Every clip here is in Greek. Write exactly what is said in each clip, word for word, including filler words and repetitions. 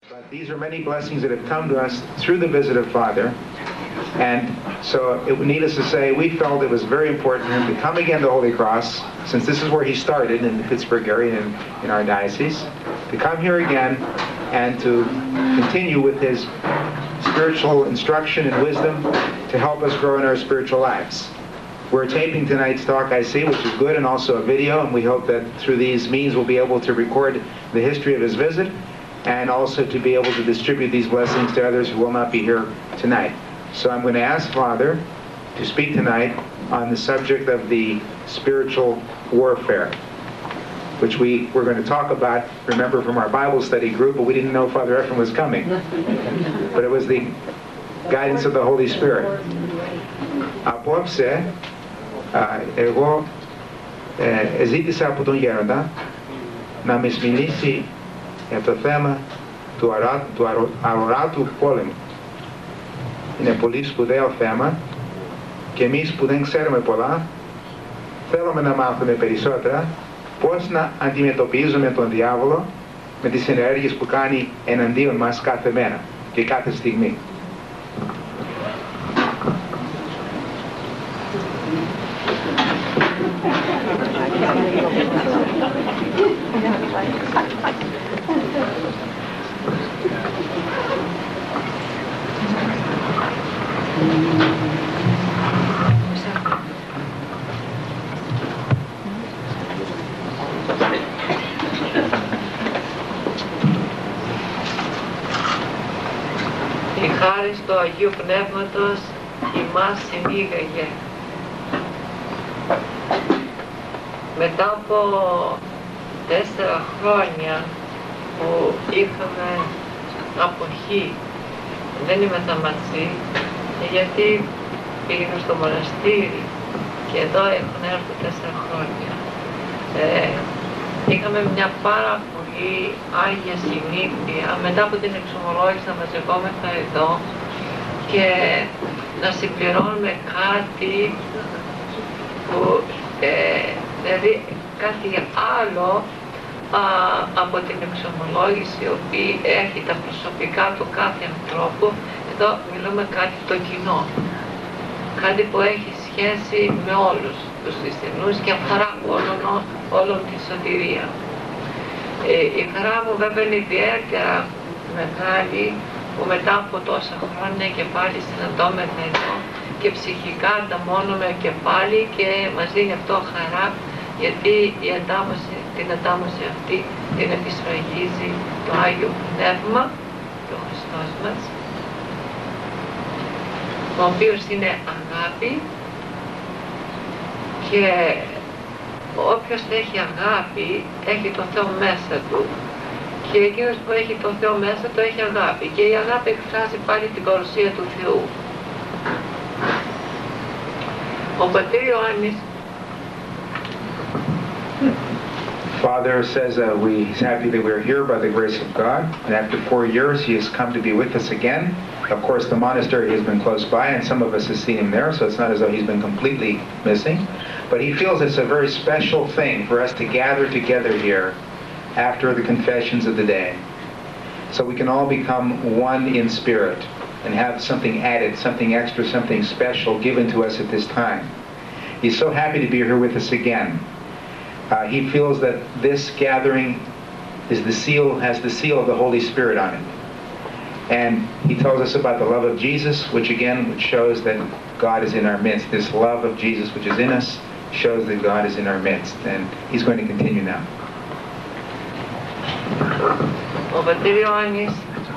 But these are many blessings that have come to us through the visit of Father. And so, it, needless to say, we felt it was very important for him to come again to Holy Cross, since this is where he started in the Pittsburgh area and in, in our diocese, to come here again and to continue with his spiritual instruction and wisdom to help us grow in our spiritual lives. We're taping tonight's talk, I see, which is good, and also a video, and we hope that through these means we'll be able to record the history of his visit and also to be able to distribute these blessings to others who will not be here tonight. So I'm going to ask Father to speak tonight on the subject of the spiritual warfare, which we were going to talk about, remember, from our Bible study group, but we didn't know Father Ephraim was coming. But it was the guidance of the Holy Spirit. Απόψε, εγώ ζήτησα από τον Γέροντα να μας μιλήσει για το θέμα του, αρα, του αρο, αοράτου πόλεμου. Είναι πολύ σπουδαίο θέμα και εμείς που δεν ξέρουμε πολλά θέλουμε να μάθουμε περισσότερα πώς να αντιμετωπίζουμε τον διάβολο με τις ενέργειες που κάνει εναντίον μας κάθε μέρα και κάθε στιγμή. Η χάρις του Αγίου Πνεύματος ημάς συνήγαγε. Μετά από τέσσερα χρόνια που είχαμε αποχή, δεν ήμασταν μαζί, γιατί πήγαινα στο μοναστήρι και εδώ έχουν έρθει τέσσερα χρόνια. Ε, είχαμε μια πάρα πολύ άγια συνήθεια, μετά από την εξομολόγηση να μαζευόμεθα εδώ και να συμπληρώνουμε κάτι που, ε, δηλαδή κάτι άλλο α, από την εξομολόγηση, η οποία έχει τα προσωπικά του κάθε ανθρώπου. Εδώ μιλούμε κάτι το κοινό, κάτι που έχει σχέση με όλους τους χριστιανούς και αφορά όλον, όλον τη σωτηρία. Ε, η χαρά μου βέβαια είναι ιδιαίτερα μεγάλη που μετά από τόσα χρόνια και πάλι συναντώμεθα εδώ και ψυχικά ανταμώνουμε και πάλι και μας δίνει αυτό χαρά, γιατί η αντάμωση, την αντάμωση αυτή την επισφραγίζει το Άγιο Πνεύμα, το Χριστός μας, ο οποίος είναι αγάπη, και όποιος έχει αγάπη έχει το Θεό μέσα του, και εκείνος που έχει το Θεό μέσα του έχει αγάπη, και η αγάπη εκφράζει πάλι την παρουσία του Θεού. Ο πατήρ Ιωάννης Father says uh, we, he's happy that we're here by the grace of God, and after four years he has come to be with us again. Of course, the monastery has been close by, and some of us have seen him there, so it's not as though he's been completely missing. But he feels it's a very special thing for us to gather together here after the confessions of the day, so we can all become one in spirit and have something added, something extra, something special given to us at this time. He's so happy to be here with us again. Uh, he feels that this gathering is the seal, has the seal of the Holy Spirit on it. And he tells us about the love of Jesus, which again which shows that God is in our midst. This love of Jesus which is in us shows that God is in our midst. And he's going to continue now. Ο πατήρ Ιωάννης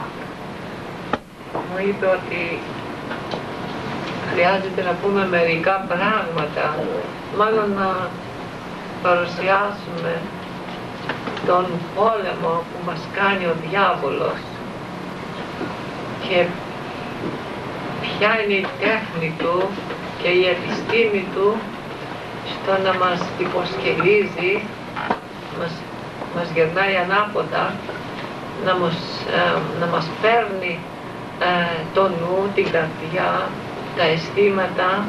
μου είπε ότι χρειάζεται να πούμε μερικά πράγματα, μάλλον να παρουσιάσουμε τον πόλεμο που μας κάνει ο διάβολος και ποια είναι η τέχνη του και η επιστήμη του στο να μας υποσκελίζει, μας, μας γερνάει ανάποδα, να μας, ε, να μας παίρνει ε, το νου, την καρδιά, τα αισθήματα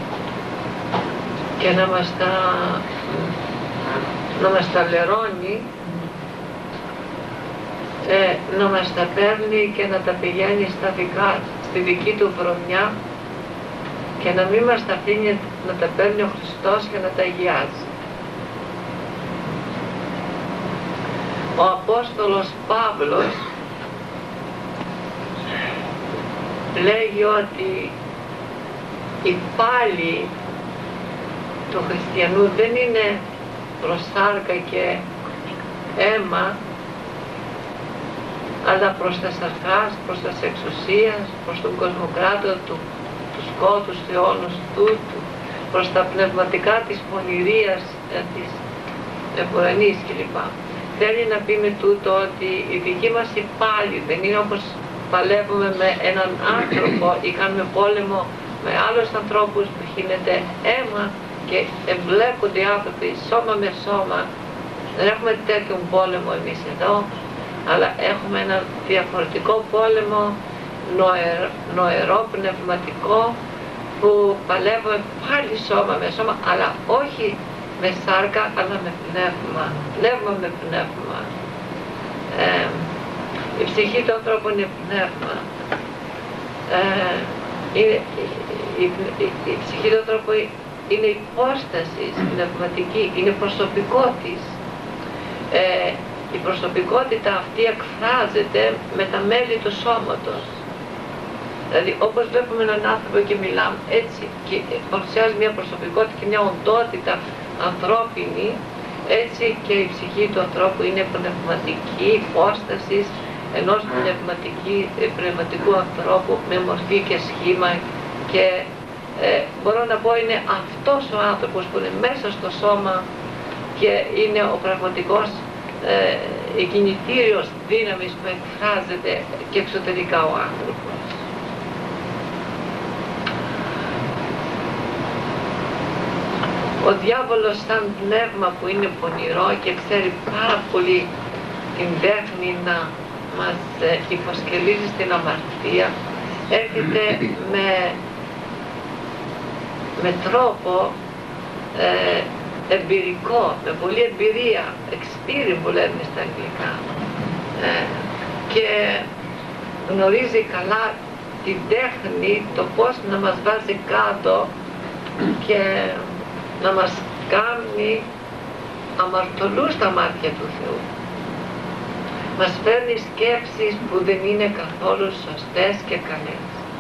και να μας τα, να μας τα λερώνει ε, να μας τα παίρνει και να τα πηγαίνει στα δικά, στη δική του βρωμιά και να μην μας τα αφήνει να τα παίρνει ο Χριστός και να τα αγιάζει. Ο Απόστολος Παύλος λέγει ότι η πάλη του χριστιανού δεν είναι προς σάρκα και αίμα, αλλά προς τα σαρκάς, προς τα εξουσίας, προς τον κοσμοκράτορα του, του σκότους, του αιώνος τούτου, προς τα πνευματικά της πονηρίας, ε, της επουρανής κλπ. Θέλει να πει με τούτο ότι η δική μας η πάλη δεν είναι όπως παλεύουμε με έναν άνθρωπο ή κάνουμε πόλεμο με άλλους ανθρώπους που χύνεται αίμα και εμπλέκονται οι άνθρωποι σώμα με σώμα. Δεν έχουμε τέτοιον πόλεμο εμείς εδώ, αλλά έχουμε ένα διαφορετικό πόλεμο, νοερ, νοερό, πνευματικό, που παλεύουμε πάλι σώμα με σώμα, αλλά όχι με σάρκα, αλλά με πνεύμα. Πνεύμα με πνεύμα. Ε, η ψυχή του ανθρώπου είναι πνεύμα. Ε, είναι, η, η, η ψυχή του ανθρώπου είναι υπόσταση πνευματική, είναι προσωπικό της. Ε, η προσωπικότητα αυτή εκφράζεται με τα μέλη του σώματος. Δηλαδή όπως βλέπουμε έναν άνθρωπο και μιλάμε έτσι και παρουσιάζει μια προσωπικότητα και μια οντότητα ανθρώπινη, έτσι και η ψυχή του ανθρώπου είναι πνευματική υπόσταση ενός πνευματική, πνευματικού ανθρώπου με μορφή και σχήμα και ε, μπορώ να πω είναι αυτός ο άνθρωπος που είναι μέσα στο σώμα και είναι ο πραγματικός ε, η κινητήριος δύναμης που εκφράζεται και εξωτερικά ο άνθρωπος. Ο διάβολος σαν πνεύμα που είναι πονηρό και ξέρει πάρα πολύ την τέχνη να μας υποσκελίζει στην αμαρτία, έρχεται με, με τρόπο ε, εμπειρικό, με πολλή εμπειρία, experience που λένε στα αγγλικά, ε, και γνωρίζει καλά την τέχνη, το πώς να μας βάζει κάτω και να μας κάνει αμαρτωλούς στα μάτια του Θεού. Μας φέρνει σκέψεις που δεν είναι καθόλου σωστές και καλές.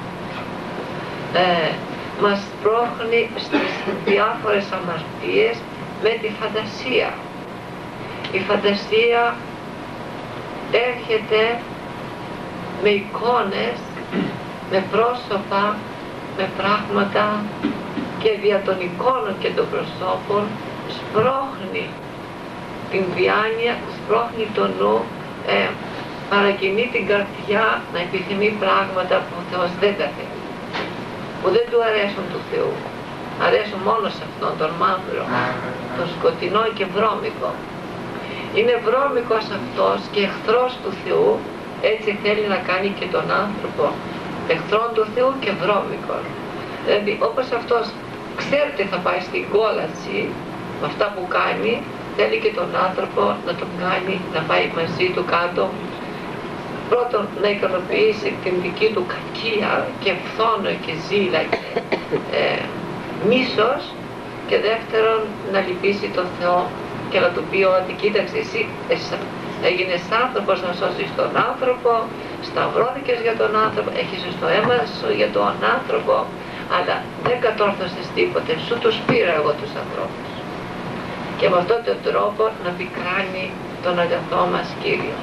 Ε, μας πρόχνει στις διάφορες αμαρτίες με τη φαντασία. Η φαντασία έρχεται με εικόνες, με πρόσωπα, με πράγματα και δια των εικόνων και των προσώπων σπρώχνει την διάνοια, σπρώχνει το νου, ε, παρακινεί την καρδιά να επιθυμεί πράγματα που ο Θεός δεν τα θέλει, που δεν του αρέσουν του Θεού, αρέσουν μόνο σε αυτόν τον μαύρο, τον σκοτεινό και βρώμικο. Είναι βρώμικος αυτός και εχθρός του Θεού, έτσι θέλει να κάνει και τον άνθρωπο εχθρόν του Θεού και βρώμικο. Δηλαδή όπως αυτός ξέρει ότι θα πάει στην κόλαση με αυτά που κάνει, θέλει και τον άνθρωπο να τον κάνει να πάει μαζί του κάτω, πρώτον να ικανοποιήσει την δική του κακία και φθόνο και ζήλα και ε, μίσος, και δεύτερον να λυπήσει τον Θεό και να του πει ότι κοίταξε εσύ, εσύ έγινες άνθρωπος να σώσεις τον άνθρωπο, σταυρώθηκες για τον άνθρωπο, έχεις το αίμα σου για τον άνθρωπο, αλλά δεν κατόρθωσες τίποτε, σου τους πήρα εγώ τους ανθρώπους. Και με αυτόν τον τρόπο να πικράνει τον αγαθό μας Κύριο.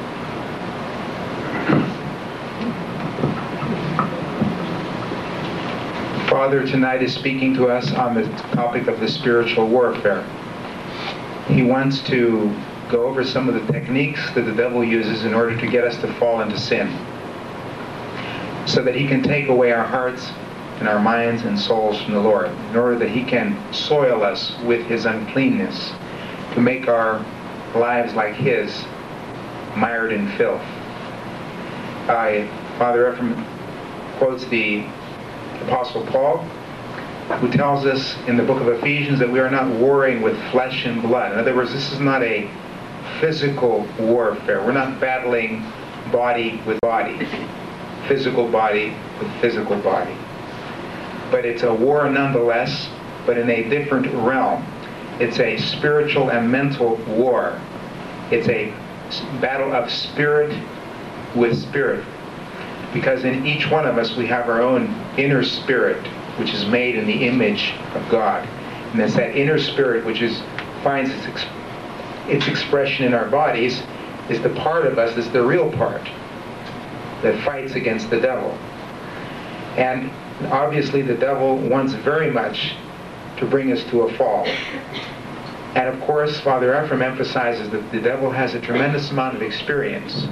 Father tonight is speaking to us on the topic of the spiritual warfare. He wants to go over some of the techniques that the devil uses in order to get us to fall into sin, so that he can take away our hearts and our minds and souls from the Lord, in order that he can soil us with his uncleanness, to make our lives like his, mired in filth. I, Father Ephraim quotes the Apostle Paul, who tells us in the book of Ephesians that we are not warring with flesh and blood. In other words, this is not a physical warfare. We're not battling body with body, physical body with physical body. But it's a war nonetheless, but in a different realm. It's a spiritual and mental war. It's a battle of spirit with spirit. Because in each one of us we have our own inner spirit, which is made in the image of God. And it's that inner spirit which is finds its, ex its expression in our bodies, is the part of us that's the real part that fights against the devil. And obviously the devil wants very much to bring us to a fall. And of course, Father Ephraim emphasizes that the devil has a tremendous amount of experience.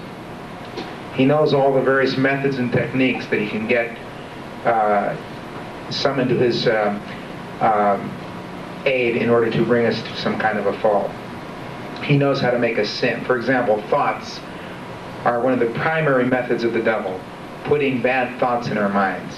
He knows all the various methods and techniques that he can get uh, summoned to his uh, um, aid in order to bring us to some kind of a fall. He knows how to make us sin. For example, thoughts are one of the primary methods of the devil, putting bad thoughts in our minds.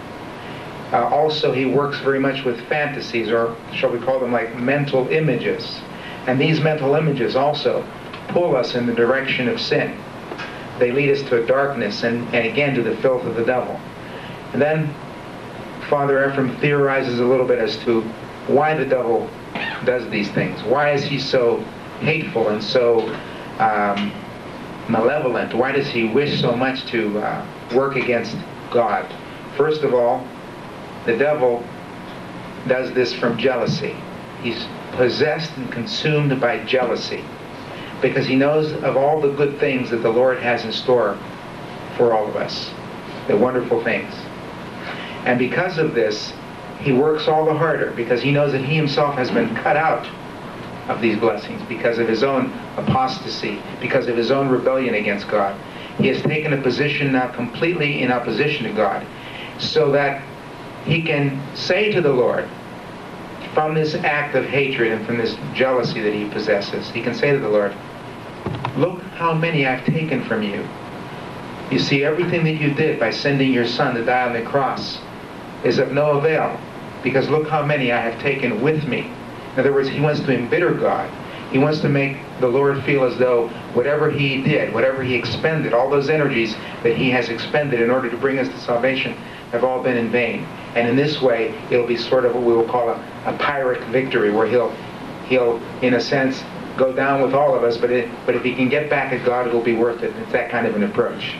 Uh, also, he works very much with fantasies, or shall we call them like mental images. And these mental images also pull us in the direction of sin. They lead us to a darkness and, and again to the filth of the devil. And then Father Ephraim theorizes a little bit as to why the devil does these things. Why is he so hateful and so um, malevolent? Why does he wish so much to uh, work against God? First of all, the devil does this from jealousy. He's possessed and consumed by jealousy because he knows of all the good things that the Lord has in store for all of us, the wonderful things. And because of this, he works all the harder because he knows that he himself has been cut out of these blessings because of his own apostasy, because of his own rebellion against God. He has taken a position now completely in opposition to God, so that he can say to the Lord, from this act of hatred and from this jealousy that he possesses, he can say to the Lord, look how many I've taken from you. You see, everything that you did by sending your son to die on the cross is of no avail, because look how many I have taken with me. In other words, he wants to embitter God. He wants to make the Lord feel as though whatever he did, whatever he expended, all those energies that he has expended in order to bring us to salvation have all been in vain. And in this way, it'll be sort of what we will call a, a Pyrrhic victory, where he'll, he'll, in a sense, go down with all of us, but, it, but if he can get back at God, it'll be worth it. It's that kind of an approach.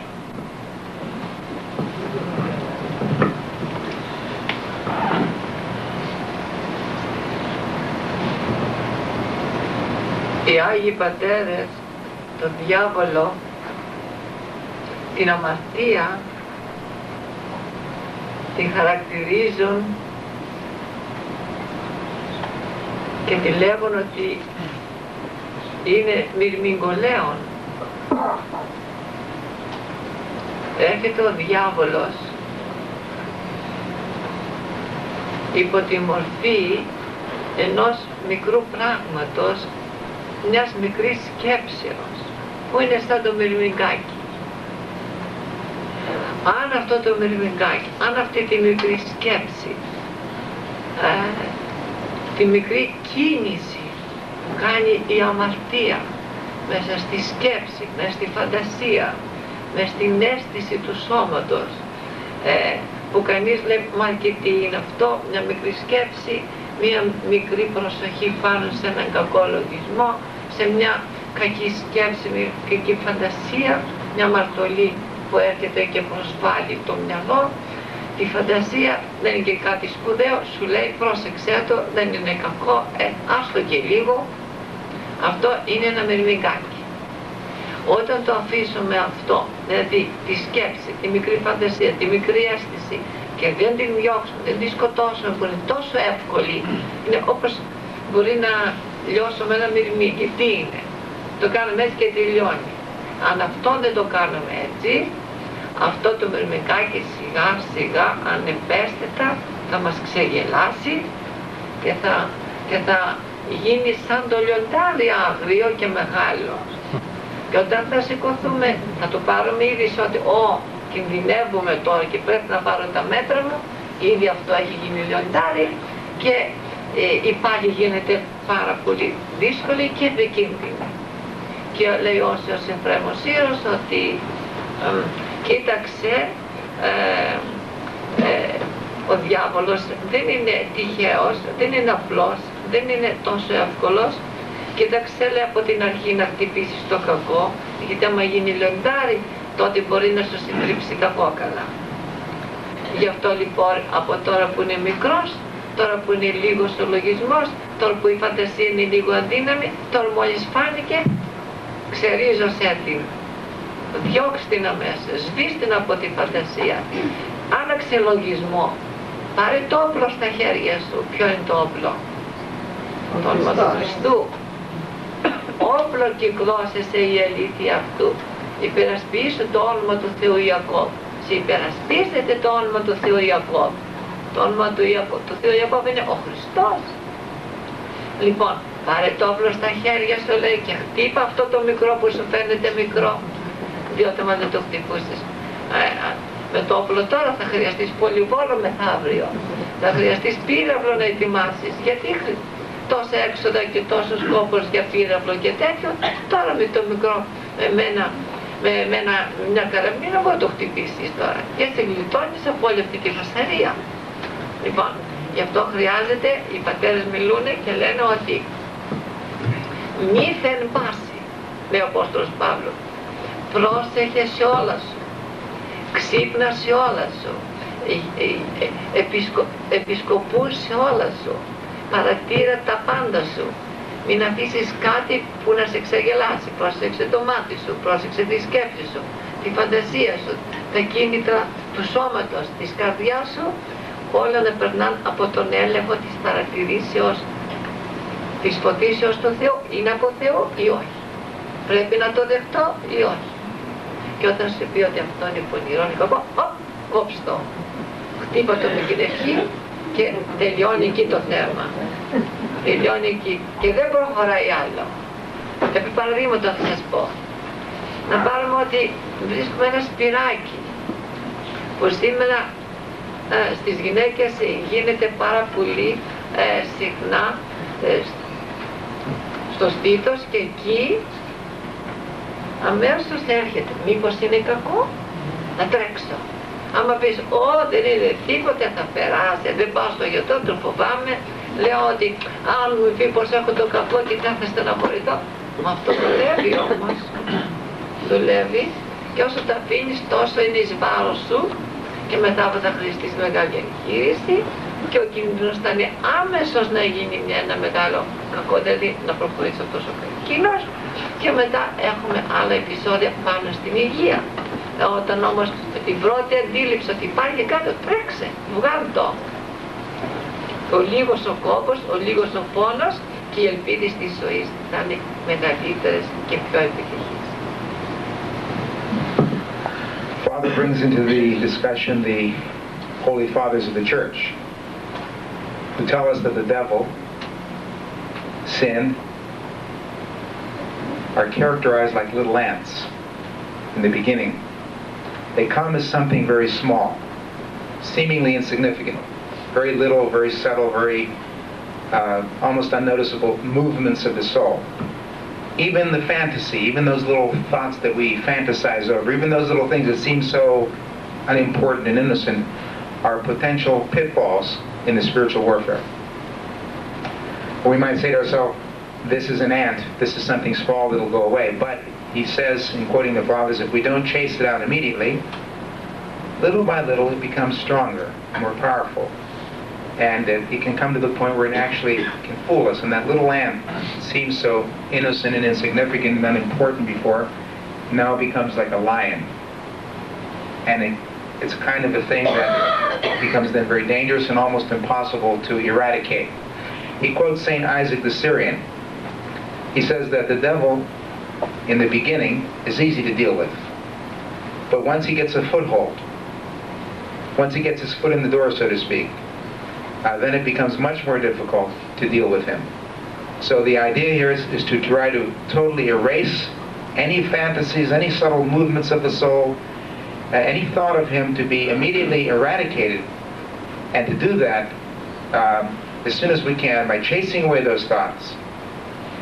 Οι Άγιοι Πατέρες, τον διάβολο, την αμαρτία, την χαρακτηρίζουν και τη λέγουν ότι είναι μυρμηγκολέον. Έρχεται ο διάβολος υπό τη μορφή ενός μικρού πράγματος, μιας μικρής σκέψεως, που είναι σαν το μυρμηγκάκι. Αν αυτό το μυρμηγκάκι, αν αυτή τη μικρή σκέψη, ε, τη μικρή κίνηση που κάνει η αμαρτία μέσα στη σκέψη, μέσα στη φαντασία, μέσα στην αίσθηση του σώματος, ε, που κανείς λέει, μα και τι είναι αυτό, μια μικρή σκέψη, μια μικρή προσοχή πάνω σε έναν κακό λογισμό, σε μια κακή σκέψη, μια κακή φαντασία, μια μαρτωλή που έρχεται και προσβάλλει το μυαλό. Η φαντασία δεν είναι και κάτι σπουδαίο, σου λέει πρόσεξέ το, δεν είναι κακό, ε, άστο και λίγο. Αυτό είναι ένα μυρμηγκάκι. Όταν το αφήσουμε αυτό, δηλαδή τη σκέψη, τη μικρή φαντασία, τη μικρή αίσθηση, και δεν την διώξουμε, δεν την σκοτώσουμε, που είναι τόσο εύκολη, είναι όπως μπορεί να λιώσουμε ένα μυρμήγκι. Τι είναι? Το κάνουμε έτσι και τελειώνει. Αν αυτό δεν το κάνουμε έτσι, αυτό το μυρμηγκάκι σιγά σιγά ανεπαίσθητα θα μας ξεγελάσει και θα, και θα γίνει σαν το λιοντάρι άγριο και μεγάλο. Και όταν θα σηκωθούμε, θα το πάρουμε ήδη ότι «Ω, κινδυνεύουμε τώρα και πρέπει να πάρω τα μέτρα μου», ήδη αυτό έχει γίνει λιοντάρι και ε, η πάλι γίνεται πάρα πολύ δύσκολη και επικίνδυνη. Και λέει ο Όσιος Εφραιμοσύρος ότι ε, κοίταξε, ε, ε, ο διάβολος δεν είναι τυχαίος, δεν είναι απλός, δεν είναι τόσο εύκολος. Κοίταξε, λέει, από την αρχή να χτυπήσει το κακό, γιατί άμα γίνει λιοντάρι, τότε μπορεί να σου συντρίψει τα κόκαλα. Γι' αυτό λοιπόν από τώρα που είναι μικρός, τώρα που είναι λίγος ο λογισμός, τώρα που η φαντασία είναι λίγο αδύναμη, τώρα μόλις φάνηκε, ξερίζωσέ την, διώξ' την αμέσως, σβήσ' την από τη φαντασία, άλλαξε λογισμό, πάρε το όπλο στα χέρια σου. Ποιο είναι το όπλο? Το όνομα του Χριστού. Όπλο κυκλώσεσαι η αλήθεια αυτού. Υπερασπίσου το όνομα του Θεού Ιακώβ. Σε υπερασπίσετε το όνομα του Θεού Ιακώβ. Το όνομα του, Ιακώ... του Θεού Ιακώβ είναι ο Χριστός. Λοιπόν, πάρε το όπλο στα χέρια σου, λέει, και χτύπα αυτό το μικρό που σου φαίνεται μικρό. Διότι μα δεν το χτυπούσες με το όπλο τώρα, θα χρειαστείς πολυβόλο μεθαύριο. Θα χρειαστείς πύραυλο να ετοιμάσεις. Γιατί τόσα έξοδα και τόσος κόπος για πύραυλο και τέτοιο, τώρα με το μικρό, με, ένα, με, με ένα, μια καραμπίνα μπορεί να το χτυπήσεις τώρα. Και έτσι γλιτώνεις από όλη αυτή τη φασαρία. Λοιπόν, γι' αυτό χρειάζεται, οι πατέρες μιλούν και λένε ότι μήθεν πάση, λέει ο Απόστολος Παύλος, πρόσεχε σε όλα σου, ξύπνα σε όλα σου, επισκο, επισκοπούς σε όλα σου, παρατήρα τα πάντα σου, μην αφήσεις κάτι που να σε ξεγελάσει. Πρόσεξε το μάτι σου, πρόσεξε τη σκέψη σου, τη φαντασία σου, τα κίνητρα του σώματος, της καρδιάς σου, όλα να περνάνε από τον έλεγχο της παρατηρήσεως, της φωτίσεως του Θεού. Είναι από Θεό ή όχι? Πρέπει να το δεχτώ ή όχι? Και όταν σου πει ότι αυτό είναι πονηρό, είναι κακό, κόψε το, χτύπα το με την ευχή και τελειώνει εκεί το θέμα. Τελειώνει εκεί και δεν προχωράει άλλο. Επί παραδείγματο θα σας πω, να πάρουμε ότι βρίσκουμε ένα σπυράκι που σήμερα ε, στις γυναίκες γίνεται πάρα πολύ ε, συχνά ε, στο στήθος, και εκεί αμέσως έρχεται, μήπως είναι κακό, να τρέξω. Άμα πεις, ω, δεν είναι τίποτε, θα περάσει, δεν πάω στο γιατρό, τον φοβάμαι, λέω ότι αν μου πει πως έχω το κακό και θα στεναχωρηθώ. Μα αυτό δουλεύει όμως, δουλεύει, και όσο τα αφήνεις τόσο είναι εις βάρος σου, και μετά θα χρειαστείς μεγάλη εγχείρηση και ο κίνδυνος θα είναι άμεσος να γίνει μια, ένα μεγάλο κακό, δηλαδή να προχωρήσει αυτός ο καρκίνος, και μετά έχουμε άλλα επεισόδια πάνω στην υγεία. Όταν όμως την πρώτη αντίληψη ότι υπάρχει κάτι, τρέξε, βγάλει το. Ο λίγος ο κόπος, ο λίγος ο πόνος και οι ελπίδες της ζωής θα είναι μεγαλύτερες και πιο επιτυχείς. Father brings into the discussion the Holy Fathers of the Church, who tell us that the devil, sin, are characterized like little ants in the beginning. They come as something very small, seemingly insignificant, very little, very subtle, very uh, almost unnoticeable movements of the soul. Even the fantasy, even those little thoughts that we fantasize over, even those little things that seem so unimportant and innocent, are potential pitfalls in the spiritual warfare. Or we might say to ourselves, this is an ant, this is something small that'll go away. But he says, in quoting the Fathers, if we don't chase it out immediately, little by little it becomes stronger, more powerful. And it, it can come to the point where it actually can fool us. And that little ant seems so innocent and insignificant and unimportant before, now becomes like a lion. And it, it's kind of a thing that becomes then very dangerous and almost impossible to eradicate. He quotes Saint Isaac the Syrian. He says that the devil, in the beginning, is easy to deal with. But once he gets a foothold, once he gets his foot in the door, so to speak, uh, then it becomes much more difficult to deal with him. So the idea here is, is to try to totally erase any fantasies, any subtle movements of the soul, uh, any thought of him to be immediately eradicated, and to do that uh, as soon as we can by chasing away those thoughts.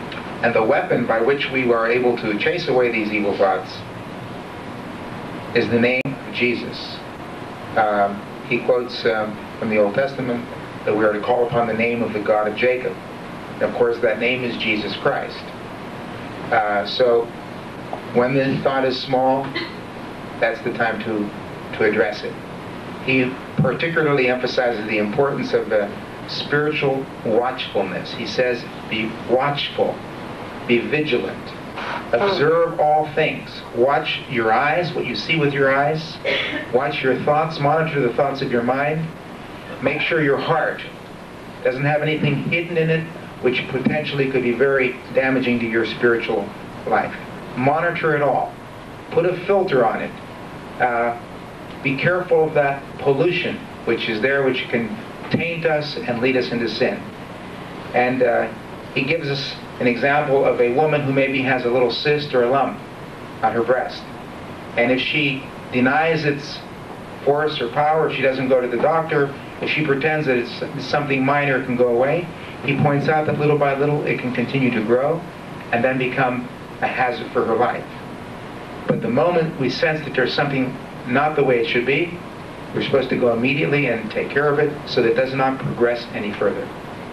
And the weapon by which we are able to chase away these evil thoughts is the name of Jesus. Um, he quotes um, from the Old Testament that we are to call upon the name of the God of Jacob. And of course, that name is Jesus Christ. Uh, so, when the thought is small, that's the time to, to address it. He particularly emphasizes the importance of uh, spiritual watchfulness. He says, be watchful, be vigilant, observe all things. Watch your eyes, what you see with your eyes. Watch your thoughts, monitor the thoughts of your mind. Make sure your heart doesn't have anything hidden in it which potentially could be very damaging to your spiritual life. Monitor it all. Put a filter on it. Uh, be careful of that pollution which is there, which can taint us and lead us into sin. And uh, he gives us an example of a woman who maybe has a little cyst or a lump on her breast. And if she denies its force or power, if she doesn't go to the doctor, if she pretends that it's something minor, it can go away, he points out that little by little it can continue to grow and then become a hazard for her life. But the moment we sense that there's something not the way it should be, we're supposed to go immediately and take care of it so that it does not progress any further.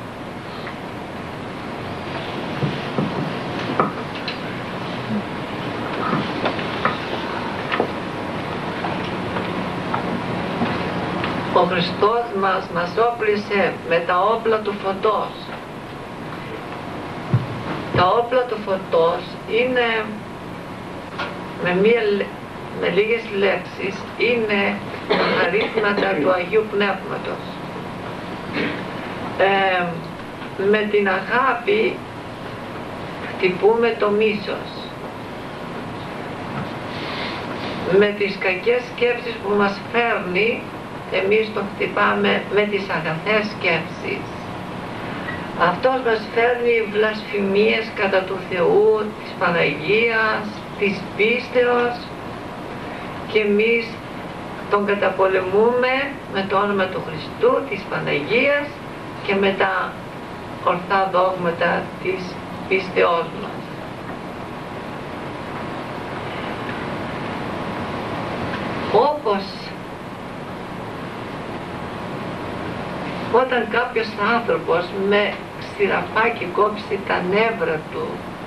Ο Χριστός μας μας όπλησε με τα όπλα του φωτός. Τα όπλα του φωτός είναι, με, μία, με λίγες λέξεις, είναι τα ρύθματα του Αγίου Πνεύματος. Ε, με την αγάπη χτυπούμε το μίσος. Με τις κακές σκέψεις που μας φέρνει, εμείς το χτυπάμε με τις αγαθές σκέψεις. Αυτός μας φέρνει βλασφημίες κατά του Θεού, της Παναγίας, της πίστεως και εμείς τον καταπολεμούμε με το όνομα του Χριστού, της Παναγίας και με τα ορθά δόγματα της πίστεώς μας. Όπως όταν κάποιος άνθρωπος με ξηραφάκι κόψει τα νεύρα του,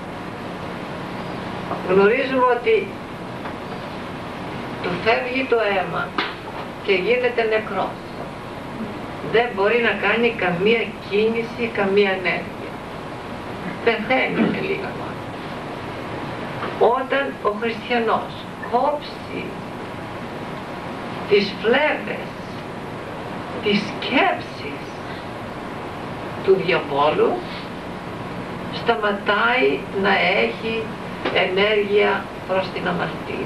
γνωρίζουμε ότι του φεύγει το αίμα και γίνεται νεκρός. Δεν μπορεί να κάνει καμία κίνηση, καμία ενέργεια. Πεθαίνει με λίγα λόγια. Όταν ο χριστιανός κόψει τις φλέβες, τις σκέψεις του διαβόλου, σταματάει να έχει ενέργεια προς την αμαρτία.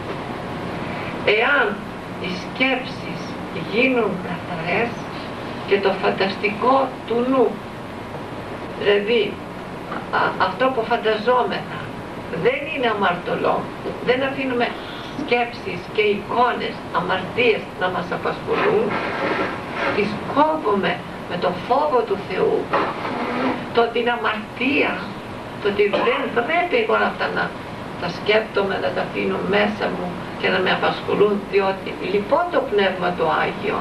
Εάν οι σκέψεις γίνουν καθαρές και το φανταστικό του νου, δηλαδή α, αυτό που φανταζόμεθα δεν είναι αμαρτωλό, δεν αφήνουμε σκέψεις και εικόνες, αμαρτίες να μας απασχολούν, τις κόβουμε με το φόβο του Θεού, το την αμαρτία, το ότι δεν πρέπει εγώ αυτά να τα σκέπτομαι, να τα αφήνω μέσα μου και να με απασχολούν, διότι λοιπόν το Πνεύμα το Άγιο,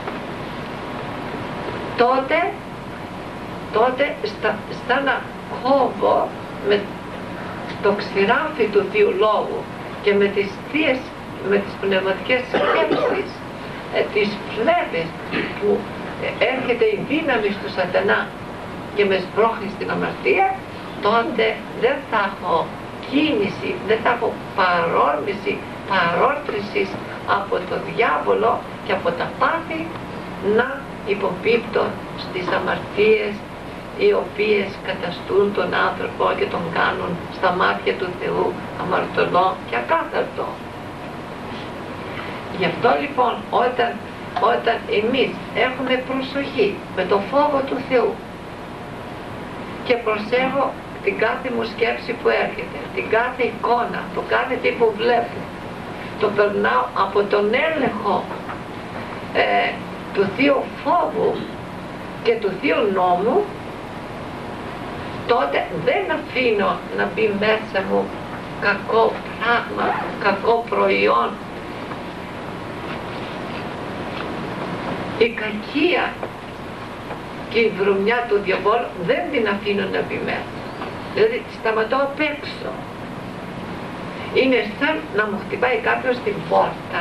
τότε, τότε στα, στα να κόβω με το ξηράφι του Θείου Λόγου και με τις θείες, με τις πνευματικές σκέψεις, ε, τις φλέβες που ε, έρχεται η δύναμη του σατανά και με σπρώχνει στην αμαρτία, τότε δεν θα έχω κίνηση, δεν θα έχω παρόρμηση, παρόρτριση από το διάβολο και από τα πάθη να υποπίπτω στις αμαρτίες οι οποίες καταστούν τον άνθρωπο και τον κάνουν στα μάτια του Θεού αμαρτωλό και ακάθαρτο. Γι' αυτό λοιπόν όταν, όταν εμείς έχουμε προσοχή με το φόβο του Θεού και προσέχω την κάθε μου σκέψη που έρχεται, την κάθε εικόνα, το κάθε τι που βλέπω, το περνάω από τον έλεγχο ε, του Θείου φόβου και του Θείου νόμου, τότε δεν αφήνω να μπει μέσα μου κακό πράγμα, κακό προϊόν. Η κακία και η βρωμιά του διαβόλου δεν την αφήνω να μπει μέσα. Δηλαδή σταματώ απ' έξω. Είναι σαν να μου χτυπάει κάποιος την πόρτα,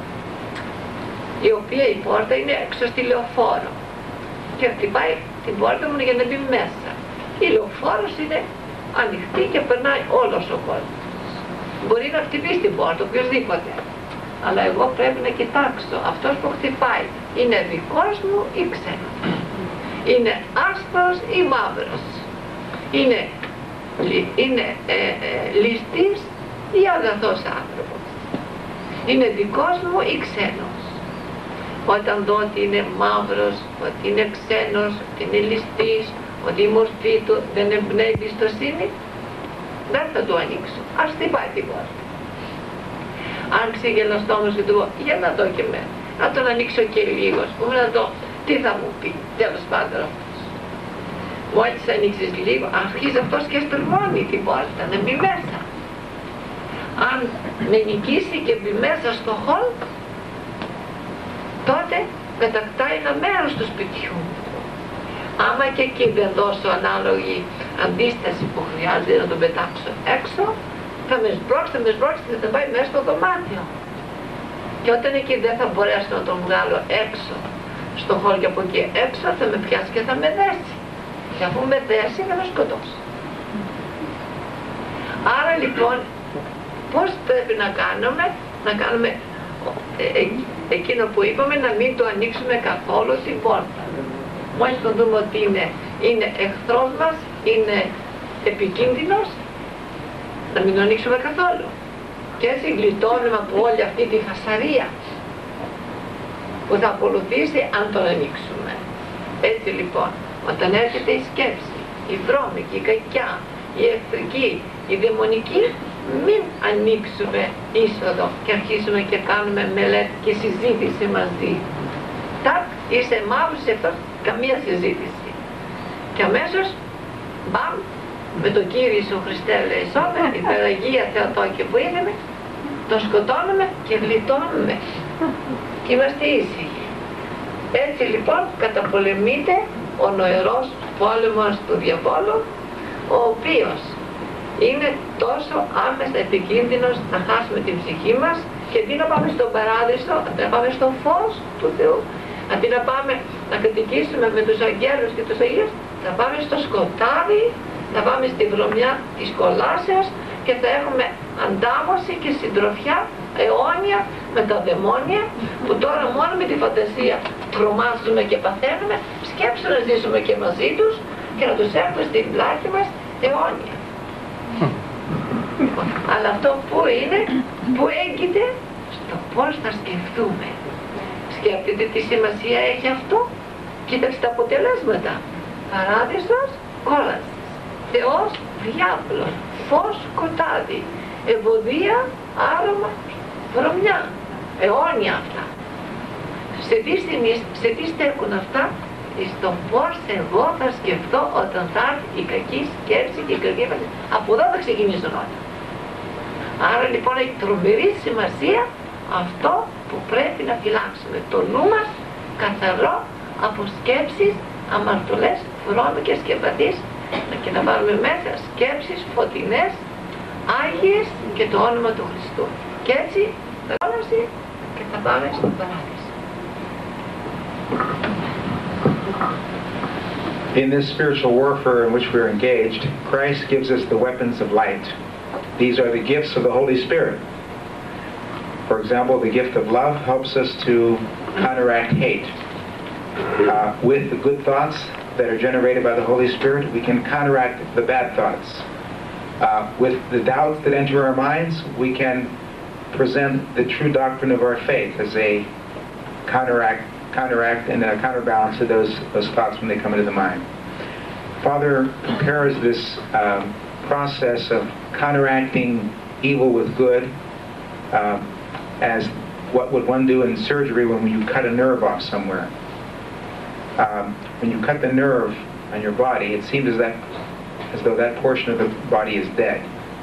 η οποία η πόρτα είναι έξω στη λεωφόρο, και χτυπάει την πόρτα μου για να μπει μέσα. Η λεωφόρος είναι ανοιχτή και περνάει όλος ο κόσμος. Μπορεί να χτυπήσει την πόρτα οποιοσδήποτε, αλλά εγώ πρέπει να κοιτάξω αυτός που χτυπάει είναι δικός μου ή ξένος, είναι άσπρος ή μαύρος, είναι, είναι ε, ε, ληστής ή αγαθός άνθρωπος, είναι δικός μου ή ξένος. Όταν δω ότι είναι μαύρος, ότι είναι ξένος, ότι είναι ληστής, ότι η μορφή του δεν εμπνέει εμπιστοσύνη, δεν θα του ανοίξω. Ας χτυπάει την πόρτα. Αν ξεγελαστώ όμως και του πω, για να δω και εμένα, να τον ανοίξω και λίγο, ας πούμε, να δω τι θα μου πει, τέλος πάντων αυτός. Μόλις ανοίξεις λίγο, αρχίζει αυτός και στριμώνει την πόρτα, να μπει μέσα. Αν με νικήσει και μπει μέσα στο χολ, τότε κατακτάει ένα μέρος του σπιτιού. Άμα και εκεί δεν δώσω ανάλογη αντίσταση που χρειάζεται να τον πετάξω έξω, θα με σμπρώξει, θα με σμπρώξει και θα πάει μέσα στο δωμάτιο. Και όταν εκεί δεν θα μπορέσω να τον βγάλω έξω, στο χώρο και από εκεί έξω, θα με πιάσει και θα με δέσει. Και αφού με δέσει θα με σκοτώσει. Άρα λοιπόν, πώς πρέπει να κάνουμε, να κάνουμε ε, ε, εκείνο που είπαμε, να μην το ανοίξουμε καθόλου την πόρτα. Μόλις το δούμε ότι είναι, είναι εχθρός μας, είναι επικίνδυνος, να μην το ανοίξουμε καθόλου. Και έτσι γλιτώνουμε από όλη αυτή τη φασαρία που θα ακολουθήσει αν τον ανοίξουμε. Έτσι λοιπόν, όταν έρχεται η σκέψη, η βρώμικη, η κακιά, η εχθρική, η δαιμονική, μην ανοίξουμε είσοδο και αρχίσουμε και κάνουμε μελέτη και συζήτηση μαζί. Τάκ, είσαι μαύρος, είσαι αυτός, καμία συζήτηση. Και αμέσως, μπαμ, με τον Κύριο Ιησού Χριστέ ελεησόμε, η Παναγία Θεοτόκη που είδαμε, τον σκοτώνουμε και γλιτώνουμε. Και είμαστε ήσυχοι. Έτσι λοιπόν καταπολεμείται ο νοερός πόλεμος του διαβόλου, ο οποίος είναι τόσο άμεσα επικίνδυνος να χάσουμε την ψυχή μας, και αντί να πάμε στον παράδεισο, αντί να πάμε στο φως του Θεού, αντί να πάμε να κατοικήσουμε με τους αγγέλους και τους Αγίους, θα πάμε στο σκοτάδι, θα πάμε στη βρωμιά της κολάσεως και θα έχουμε αντάμωση και συντροφιά αιώνια με τα δαιμόνια, που τώρα μόνο με τη φαντασία τρομάζουμε και παθαίνουμε. Σκέψου να ζήσουμε και μαζί τους και να τους έχουμε στην πλάτη μας αιώνια. Αλλά αυτό που είναι, που έγκυται στο πώς θα σκεφτούμε. Σκέφτεται τι σημασία έχει αυτό. Κοίταξε τα αποτελέσματα. Παράδεισος, κόλαση. Θεός, διάβολος. Φως, σκοτάδι. Ευωδία, άρωμα, βρωμιά. Αιώνια αυτά. Σε τι, σε τι στέκουν αυτά? Στο πώς εγώ θα σκεφτώ όταν θα έρθει η κακή σκέψη και η κακή φαντασία. Από εδώ θα ξεκινήσουν όλα. Άρα λοιπόν έχει τρομερή σημασία αυτό που πρέπει να φυλάξουμε. Το νου μας καθαρό από σκέψεις αμαρτωλές, βρώμικες και βαθείς, και να βάλουμε μέσα σκέψεις φωτεινές, άγιες και το όνομα του Χριστού. Και έτσι θα κόλαση και θα πάμε στον παράδεισο. In this spiritual warfare in which we are engaged, Christ gives us the weapons of light. These are the gifts of the Holy Spirit. For example, the gift of love helps us to counteract hate. Uh, with the good thoughts that are generated by the Holy Spirit, we can counteract the bad thoughts. Uh, with the doubts that enter our minds, we can present the true doctrine of our faith as a counteract counteract and a counterbalance to those, those thoughts when they come into the mind. Father compares this um, process of counteracting evil with good uh, as what would one do in surgery when you cut a nerve off somewhere. Um, when you cut the nerve on your body, it seems as that as though that portion of the body is dead.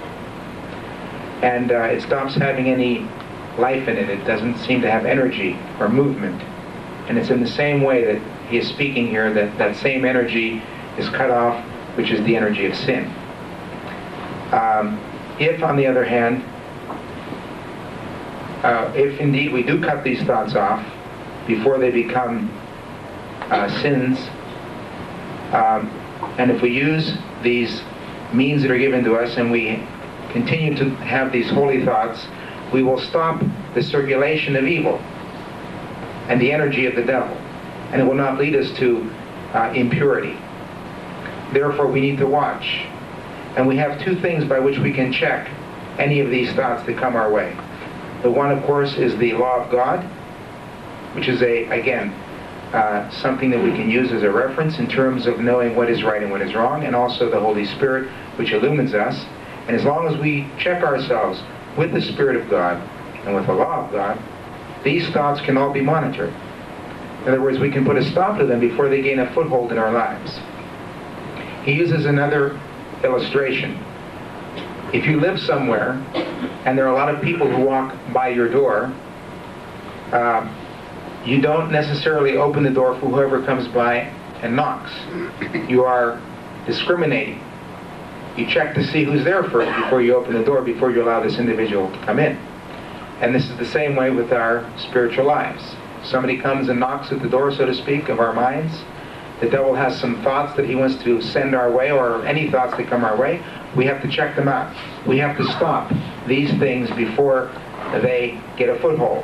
And uh, it stops having any life in it. It doesn't seem to have energy or movement. And it's in the same way that he is speaking here, that that same energy is cut off, which is the energy of sin. Um, if, on the other hand, uh, if indeed we do cut these thoughts off before they become uh, sins, um, and if we use these means that are given to us and we continue to have these holy thoughts, we will stop the circulation of evil and the energy of the devil, and it will not lead us to uh, impurity. Therefore, we need to watch. And we have two things by which we can check any of these thoughts that come our way. The one, of course, is the law of God, which is, a again, uh, something that we can use as a reference in terms of knowing what is right and what is wrong, and also the Holy Spirit, which illumines us. And as long as we check ourselves with the Spirit of God and with the law of God, these thoughts can all be monitored. In other words, we can put a stop to them before they gain a foothold in our lives. He uses another illustration. If you live somewhere and there are a lot of people who walk by your door, uh, you don't necessarily open the door for whoever comes by and knocks. You are discriminating. You check to see who's there first before you open the door, before you allow this individual to come in. And this is the same way with our spiritual lives. Somebody comes and knocks at the door, so to speak, of our minds. The devil has some thoughts that he wants to send our way, or any thoughts that come our way. We have to check them out. We have to stop these things before they get a foothold.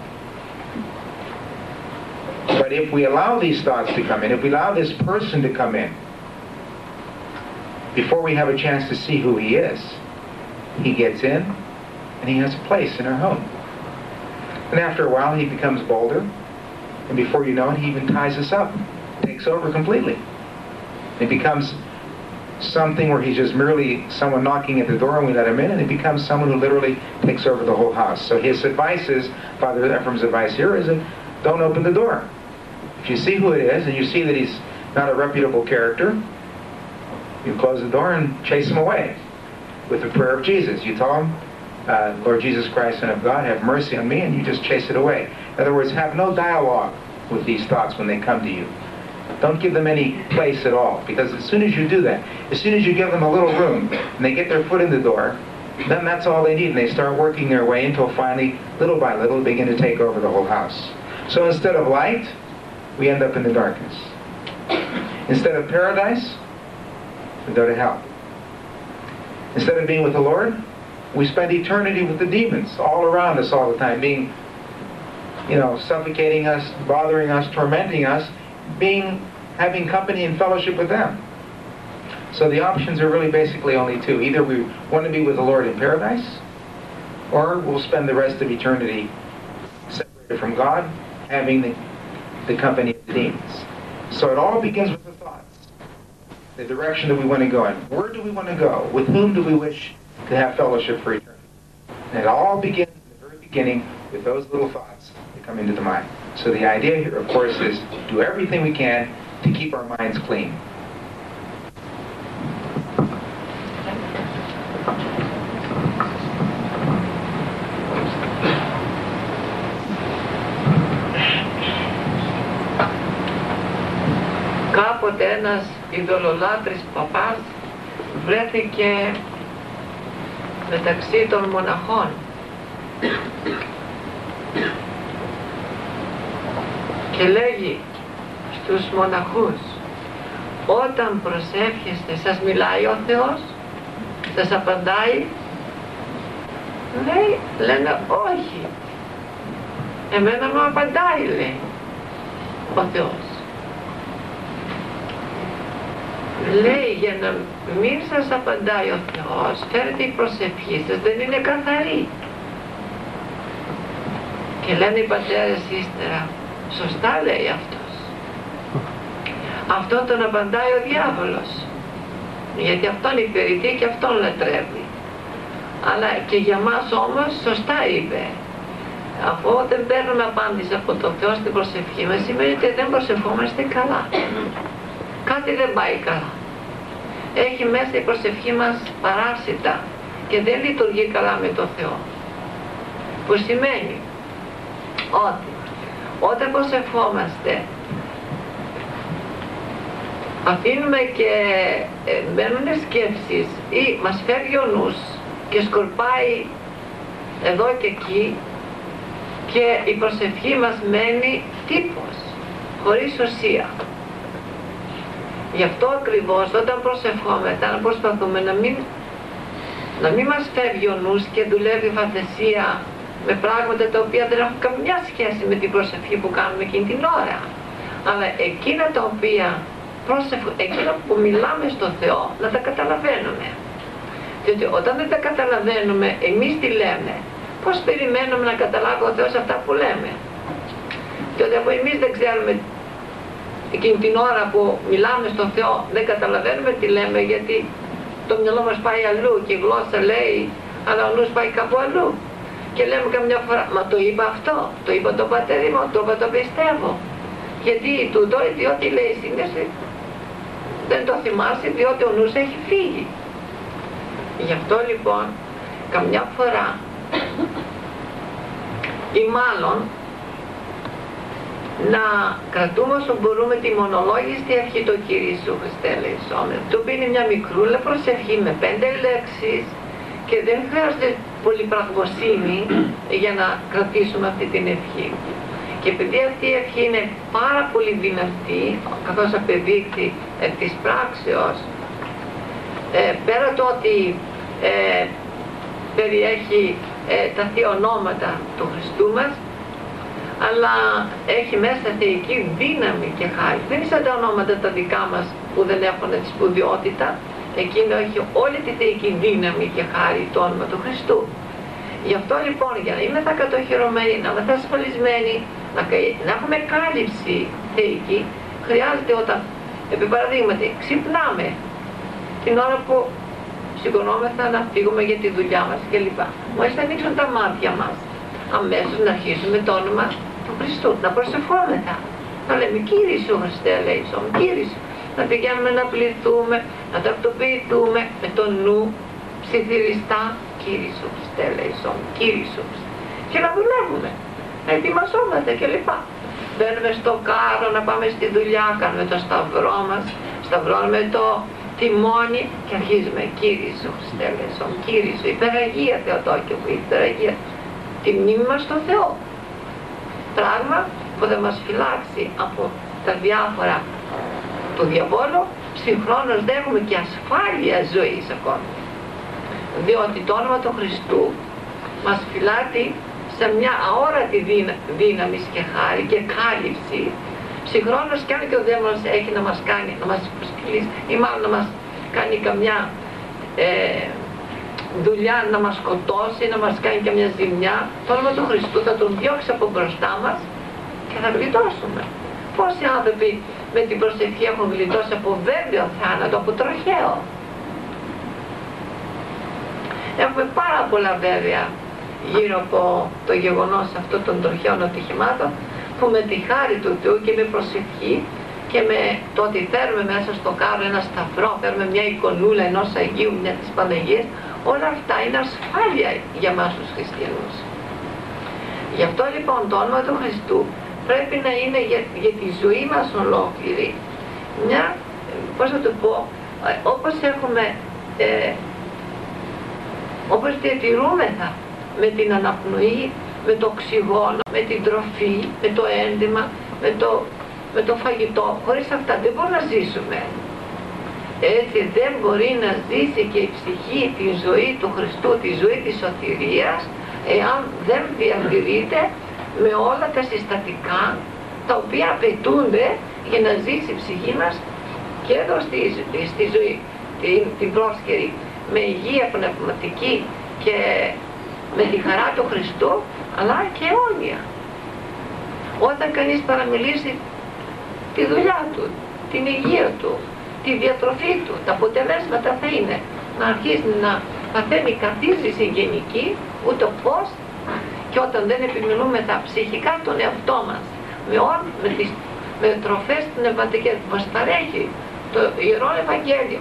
But if we allow these thoughts to come in, if we allow this person to come in, before we have a chance to see who he is, he gets in and he has a place in our home. And after a while he becomes bolder, and before you know it, he even ties us up, takes over completely. It becomes something where he's just merely someone knocking at the door and we let him in, and it becomes someone who literally takes over the whole house. So his advice is, Father Ephraim's advice here is that don't open the door. If you see who it is and you see that he's not a reputable character, you close the door and chase him away with the prayer of Jesus. You tell him, uh, Lord Jesus Christ, Son of God, have mercy on me, and you just chase it away. In other words, have no dialogue with these thoughts when they come to you. Don't give them any place at all, because as soon as you do that, as soon as you give them a little room and they get their foot in the door, then that's all they need, and they start working their way until finally, little by little, they begin to take over the whole house. So instead of light, we end up in the darkness. Instead of paradise, we go to hell. Instead of being with the Lord, we spend eternity with the demons all around us all the time, being, you know, suffocating us, bothering us, tormenting us, being, having company and fellowship with them. So the options are really basically only two. Either we want to be with the Lord in paradise, or we'll spend the rest of eternity separated from God, having the, the company of the demons. So it all begins with the thoughts, the direction that we want to go in. Where do we want to go? With whom do we wish to have fellowship for eternity? And it all begins in the very beginning with those little thoughts that come into the mind. So the idea here, of course, is do everything we can to keep our minds clean. Κάποτε ένας ειδωλολάτρης παπάς βρέθηκε μεταξύ των μοναχών και λέγει στους μοναχούς, όταν προσεύχεστε σας μιλάει ο Θεός, σας απαντάει? Λέει, λένε όχι, εμένα μου απαντάει, λέει ο Θεός. Λέει, για να μην σας απαντάει ο Θεός, φέρετε η προσευχή σας, δεν είναι καθαρή. Και λένε οι πατέρες ύστερα, σωστά λέει αυτός. Αυτόν τον απαντάει ο διάβολος, γιατί αυτόν υπηρετεί και αυτόν λατρεύει. Αλλά και για μας όμως σωστά είπε. Αφού δεν παίρνουμε απάντηση από τον Θεό στην προσευχή μας, σημαίνει ότι δεν προσευχόμαστε καλά. Κάτι δεν πάει καλά. έχει μέσα η προσευχή μας παράσιτα και δεν λειτουργεί καλά με το Θεό. Που σημαίνει ότι όταν προσευχόμαστε αφήνουμε και ε, μένουν σκέψεις ή μας φεύγει ο νους και σκορπάει εδώ και εκεί και η προσευχή μας μένει τύπος, χωρίς ουσία. Γι' αυτό ακριβώς όταν προσευχόμεθα να προσπαθούμε να μην, να μην μας φεύγει ο νους και δουλεύει η φαντασία με πράγματα τα οποία δεν έχουν καμιά σχέση με την προσευχή που κάνουμε εκείνη την ώρα. Αλλά εκείνα τα οποία πρόσεφο, εκείνα που μιλάμε στο Θεό να τα καταλαβαίνουμε. Διότι όταν δεν τα καταλαβαίνουμε εμείς τι λέμε, πώς περιμένουμε να καταλάβει ο Θεός αυτά που λέμε. Διότι από εμείς δεν ξέρουμε εκείνη την ώρα που μιλάμε στο Θεό, δεν καταλαβαίνουμε τι λέμε, γιατί το μυαλό μας πάει αλλού και η γλώσσα λέει, αλλά ο νους πάει κάπου αλλού. Και λέμε καμιά φορά, μα το είπα αυτό, το είπα το πατέρι μου, το είπα το πιστεύω. Γιατί τούτο, διότι λέει η σύνδεση, δεν το θυμάσαι διότι ο νους έχει φύγει. Γι' αυτό λοιπόν, καμιά φορά, ή μάλλον, να κρατούμε όσο μπορούμε τη μονολόγιστη ευχή του Κύριου Ιησού Χριστέ ελεησόμεν. Το οποίο είναι μια μικρούλα προσευχή με πέντε λέξεις και δεν χρειάζεται πολύ πραγμοσύνη για να κρατήσουμε αυτή την ευχή. Και επειδή αυτή η ευχή είναι πάρα πολύ δυνατή, καθώς απεδείχθη εκ της πράξεως, ε, πέρα το ότι ε, περιέχει ε, τα θεία ονόματα του Χριστού μας, αλλά έχει μέσα θεϊκή δύναμη και χάρη. Δεν είναι σαν τα ονόματα τα δικά μας που δεν έχουν τη σπουδαιότητα, εκείνο έχει όλη τη θεϊκή δύναμη και χάρη το όνομα του Χριστού. Γι' αυτό λοιπόν, για να είμαστε κατοχυρωμένοι, να είμαστε ασφαλισμένοι, να, να έχουμε κάλυψη θεϊκή, χρειάζεται όταν, επί παραδείγματι, ξυπνάμε την ώρα που σηκωνόμεθα να φύγουμε για τη δουλειά μας κλπ. Μόλις θα ανοίξουν τα μάτια μας, αμέσως να αρχίσουμε το όνομα του Χριστού, να προσευχόμεθα. Να λέμε Κύριε Ιησού Χριστέ ελεησόν, Κύριε Ιησού. Να πηγαίνουμε να πληθούμε, να τακτοποιηθούμε με το νου ψιθυριστά Κύριε Ιησού Χριστέ ελεησόν, Κύριε Ιησού Χριστέ. Και να δουλεύουμε, να ετοιμαζόμαστε κλπ. Μπαίνουμε στο κάρο να πάμε στη δουλειά, κάνουμε το σταυρό μας, σταυρώνουμε το τιμόνι και αρχίζουμε Κύριε Ιησού Χριστέ ελεησόν, Κύριε Ιησού, υπεραγία Θεοτόκιο που υπεραγία. Τη μνήμη μας στο Θεό. Πράγμα που θα μας φυλάξει από τα διάφορα του διαβόλου, συγχρόνως δεν έχουμε και ασφάλεια ζωής ακόμη. Διότι το όνομα του Χριστού μας φυλάτει σε μια αόρατη δύναμη και χάρη και κάλυψη, συγχρόνως κι αν και ο δαίμονας έχει να μας κάνει, να μας προσκυλήσει ή μάλλον να μας κάνει καμιά ε, δουλειά, να μας σκοτώσει, να μας κάνει και μια ζημιά, το όνομα του Χριστού θα τον διώξει από μπροστά μας και θα γλιτώσουμε. Πόσοι άνθρωποι με την προσευχή έχουν γλιτώσει από βέβαιο θάνατο, από τροχαίο. Έχουμε πάρα πολλά βέβαια γύρω από το γεγονός αυτών των τροχαίων ατυχημάτων που με τη χάρη του Θεού και με προσευχή και με το ότι φέρουμε μέσα στο κάρο ένα σταυρό, φέρουμε μια εικονούλα ενός Αγίου, μια της Παναγίας, όλα αυτά είναι ασφάλεια για μας τους χριστιανούς. Γι' αυτό λοιπόν το όνομα του Χριστού πρέπει να είναι για, για τη ζωή μας ολόκληρη μια, πώς θα το πω, όπως έχουμε, ε, όπως διατηρούμεθα με την αναπνοή, με το οξυγόνο, με την τροφή, με το έντυμα, με το, με το φαγητό. Χωρίς αυτά δεν μπορούμε να ζήσουμε. Έτσι δεν μπορεί να ζήσει και η ψυχή τη ζωή του Χριστού, τη ζωή της σωτηρίας, εάν δεν διατηρείται με όλα τα συστατικά τα οποία απαιτούνται για να ζήσει η ψυχή μας και εδώ στη, στη ζωή, την, την πρόσχερη, με υγεία πνευματική και με τη χαρά του Χριστού, αλλά και αιώνια. Όταν κανείς παραμιλήσει τη δουλειά του, την υγεία του, τη διατροφή του, τα αποτελέσματα θα είναι να αρχίσει να παθαίνει καθίστηση γενική, ούτω πως και όταν δεν επιμιλούμε τα ψυχικά τον εαυτό μας με, ό, με, τις, με τροφές πνευματικές που μας παρέχει το Ιερό Ευαγγέλιο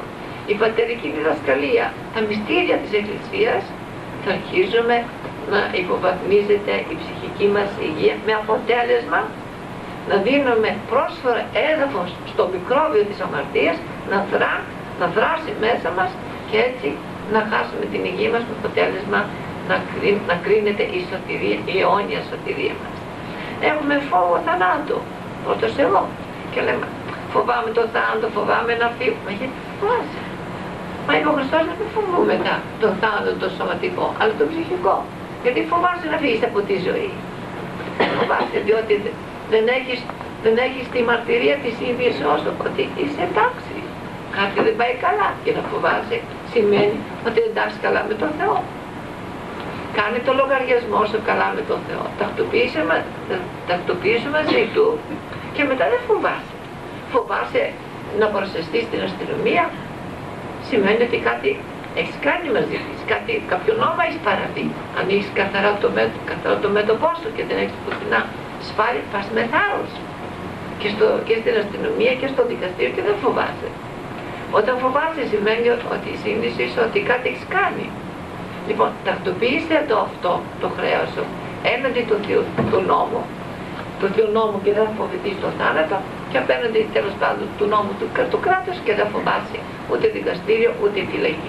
η πατερική διδασκαλία, τα μυστήρια της Εκκλησίας, θα αρχίζουμε να υποβαθμίζεται η ψυχική μας υγεία, με αποτέλεσμα να δίνουμε πρόσφορα έδαφος στο μικρόβιο της αμαρτίας να, δρά, να δράσει μέσα μας και έτσι να χάσουμε την υγεία μας, με αποτέλεσμα να, κρί, να κρίνεται η σωτηρία, η αιώνια σωτηρία μας. Έχουμε φόβο θανάτου, πρώτος εγώ, και λέμε φοβάμαι το θάνατο, φοβάμαι να φύγω. Μα γιατί φοβάσαι? Μα είπε ο Χριστός να μην φοβούμε το θάνατο το σωματικό, αλλά το ψυχικό. Γιατί φοβάσαι να φύγεις από τη ζωή. Φοβάσαι διότι δεν έχεις, δεν έχεις τη μαρτυρία της ίδιας όσο ότι είσαι εντάξει. Κάτι δεν πάει καλά και να φοβάσαι σημαίνει ότι δεν εντάξει καλά με τον Θεό. Κάνε το λογαριασμό σου καλά με τον Θεό. Τακτοποίησε, τακτοποίησε μαζί του και μετά δεν φοβάσαι. Φοβάσαι να προσεστείς στην αστυνομία, σημαίνει ότι κάτι έχεις κάνει μαζί της, κάτι, κάποιο νόμο έχεις παραβεί. Αν έχεις καθαρά το, μέτω, καθαρά το μέτωπό σου και δεν έχεις πουθενά σφάλει, πας με θάρρος. Και, στο, και στην αστυνομία και στο δικαστήριο και δεν φοβάσαι. Όταν φοβάσαι σημαίνει ότι συνήθως ότι κάτι έχεις κάνει. Λοιπόν, τακτοποίησε το αυτό, το χρέος σου, έναντι του, του νόμου, του Θεού νόμου και δεν φοβηθείς το θάνατο και απέναντι τέλος πάντων του νόμου του, του κράτους και δεν φοβάσαι ούτε δικαστήριο ούτε φυλακή.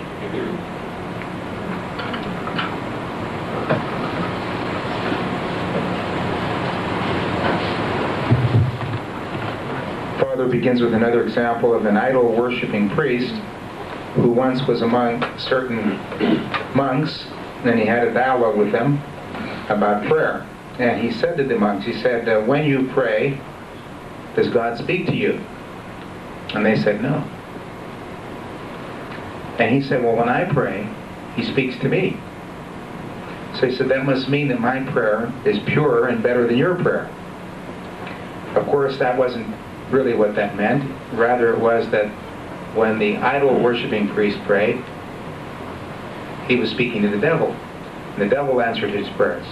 Father begins with another example of an idol-worshipping priest who once was among certain monks, and then he had a dialogue with them about prayer. And he said to the monks, he said, uh, when you pray, does God speak to you? And they said, no. And he said, well, when I pray, he speaks to me. So he said, that must mean that my prayer is purer and better than your prayer. Of course, that wasn't really what that meant. Rather, it was that when the idol-worshipping priest prayed, he was speaking to the devil. And the devil answered his prayers.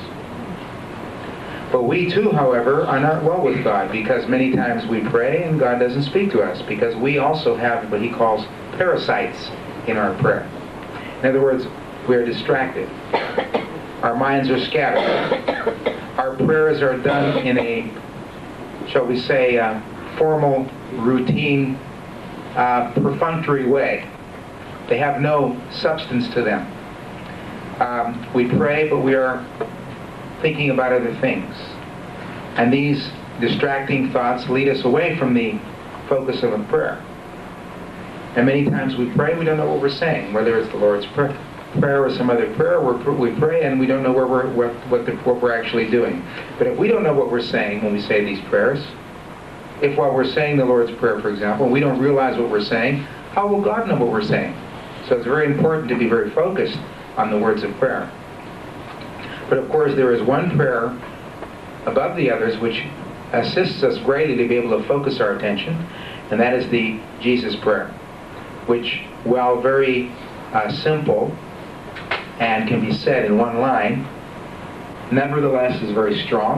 But we too, however, are not well with God, because many times we pray and God doesn't speak to us, because we also have what he calls parasites in our prayer. In other words, we are distracted. Our minds are scattered. Our prayers are done in a, shall we say, uh, formal, routine, uh, perfunctory way. They have no substance to them. Um, we pray, but we are thinking about other things. And these distracting thoughts lead us away from the focus of a prayer. And many times we pray, we don't know what we're saying, whether it's the Lord's Prayer, prayer or some other prayer, we're, we pray and we don't know where we're, what, what, the, what we're actually doing. But if we don't know what we're saying when we say these prayers, if while we're saying the Lord's Prayer, for example, we don't realize what we're saying, how will God know what we're saying? So it's very important to be very focused on the words of prayer. But of course there is one prayer above the others which assists us greatly to be able to focus our attention, and that is the Jesus prayer, which, while very uh, simple and can be said in one line, nevertheless is very strong,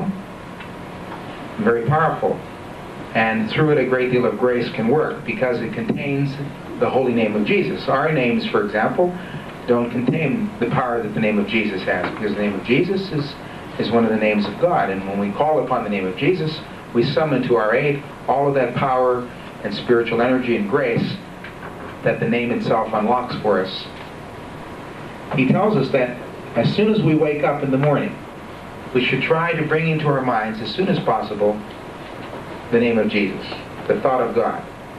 very powerful, and through it a great deal of grace can work because it contains the holy name of Jesus. Our names, for example, don't contain the power that the name of Jesus has, because the name of Jesus is, is one of the names of God, and when we call upon the name of Jesus, we summon to our aid all of that power and spiritual energy and grace that the name itself unlocks for us. He tells us that as soon as we wake up in the morning, we should try to bring into our minds as soon as possible the name of Jesus, the thought of God.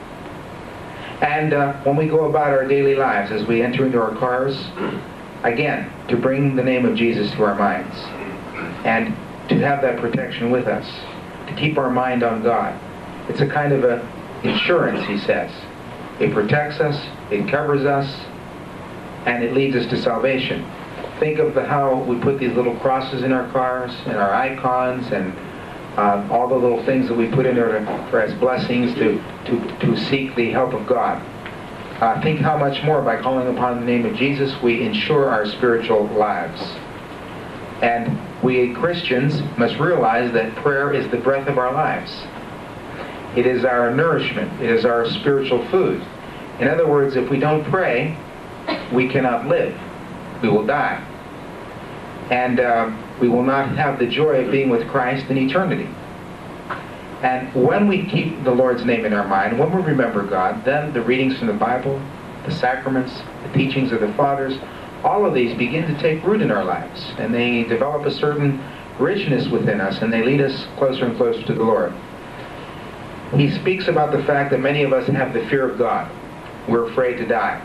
And uh, when we go about our daily lives, as we enter into our cars, again, to bring the name of Jesus to our minds and to have that protection with us, to keep our mind on God. It's a kind of a insurance, he says. It protects us, it covers us, and it leads us to salvation. Think of the, how we put these little crosses in our cars and our icons and Um, all the little things that we put in there to, for as blessings to, to, to seek the help of God. Uh, think how much more by calling upon the name of Jesus we ensure our spiritual lives. And we Christians must realize that prayer is the breath of our lives. It is our nourishment. It is our spiritual food. In other words, if we don't pray, we cannot live. We will die. And uh, we will not have the joy of being with Christ in eternity. And when we keep the Lord's name in our mind, when we remember God, then the readings from the Bible, the sacraments, the teachings of the fathers, all of these begin to take root in our lives. And they develop a certain richness within us, and they lead us closer and closer to the Lord. He speaks about the fact that many of us have the fear of God. We're afraid to die.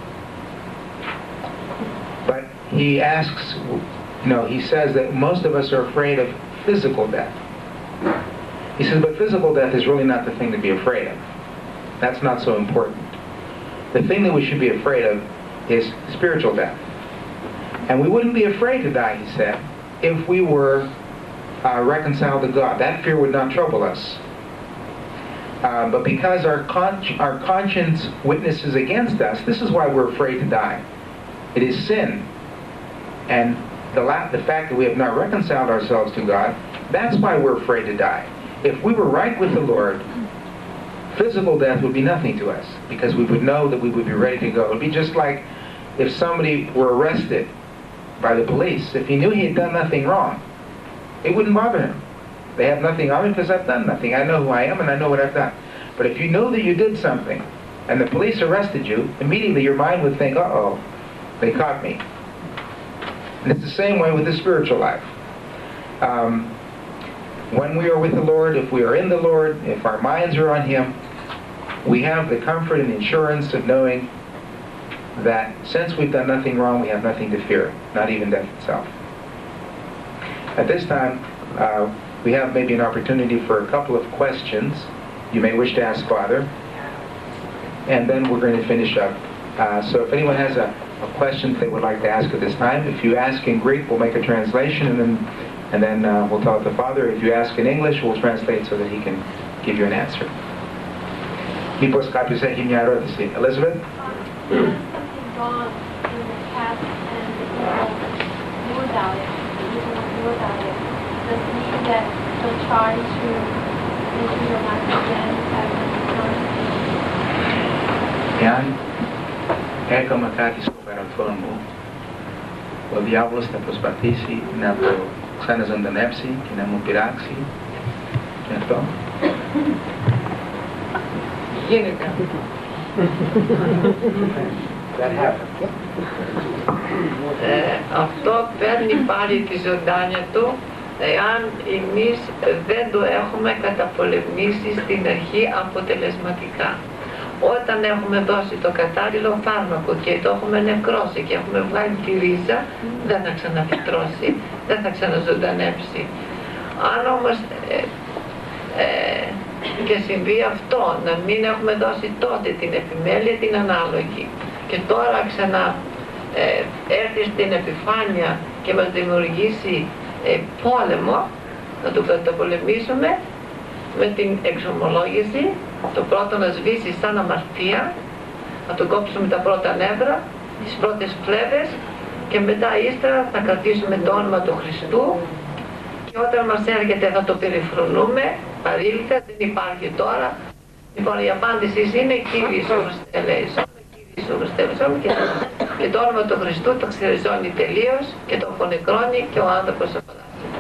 But he asks, you know, he says that most of us are afraid of physical death. He says, but physical death is really not the thing to be afraid of. That's not so important. The thing that we should be afraid of is spiritual death. And we wouldn't be afraid to die, he said, if we were uh, reconciled to God. That fear would not trouble us. Uh, but because our, con our conscience witnesses against us, this is why we're afraid to die. It is sin. And the, la the fact that we have not reconciled ourselves to God, that's why we're afraid to die. If we were right with the Lord, physical death would be nothing to us, because we would know that we would be ready to go. It would be just like if somebody were arrested by the police. If he knew he had done nothing wrong, it wouldn't bother him. They have nothing on me because I've done nothing. I know who I am and I know what I've done. But if you know that you did something and the police arrested you, immediately your mind would think, uh-oh, they caught me. And it's the same way with the spiritual life. Um, when we are with the Lord, if we are in the Lord, if our minds are on Him, we have the comfort and insurance of knowing that since we've done nothing wrong, we have nothing to fear, not even death itself. At this time, uh, we have maybe an opportunity for a couple of questions you may wish to ask Father, and then we're going to finish up. Uh, so if anyone has a, a question they would like to ask at this time, if you ask in Greek, we'll make a translation, and then and then uh, we'll tell it to Father. If you ask in English, we'll translate so that he can give you an answer. Μήπως κάποιος έχει μια ερώτηση. Elizabeth? Gone in the past and you knew about it, you knew about it, does it mean that you'll try to issue your life again at the time? Εάν έκανα κάτι στο παρελθόν μου, ο διάβολος θα προσπαθήσει να το ξαναζωντανέψει και να μου πειράξει και αυτό. Γίνεται. Ε, αυτό παίρνει πάλι τη ζωντάνια του εάν εμείς δεν το έχουμε καταπολεμήσει στην αρχή αποτελεσματικά. Όταν έχουμε δώσει το κατάλληλο φάρμακο και το έχουμε νεκρώσει και έχουμε βγάλει τη ρίζα, δεν θα ξαναφυτρώσει, δεν θα ξαναζωντανέψει. Αν όμως ε, ε, και συμβεί αυτό, να μην έχουμε δώσει τότε την επιμέλεια την ανάλογη και τώρα ξανά ε, έρθει στην επιφάνεια και μας δημιουργήσει ε, πόλεμο, να το καταπολεμήσουμε με την εξομολόγηση, το πρώτο να σβήσει σαν αμαρτία, να το κόψουμε τα πρώτα νεύρα, τις πρώτες φλέβες και μετά ύστερα θα κρατήσουμε το όνομα του Χριστού και όταν μας έρχεται θα το περιφρονούμε, παρήλυτα, δεν υπάρχει τώρα. Λοιπόν, η απάντηση είναι Κύριε Ιησού Χριστέ ελέησον, Κύριε Ιησού Χριστέ ελέησον και το όνομα του Χριστού το ξεριζώνει τελείως και το απονεκρώνει και ο άνθρωπος απαλλάσσεται.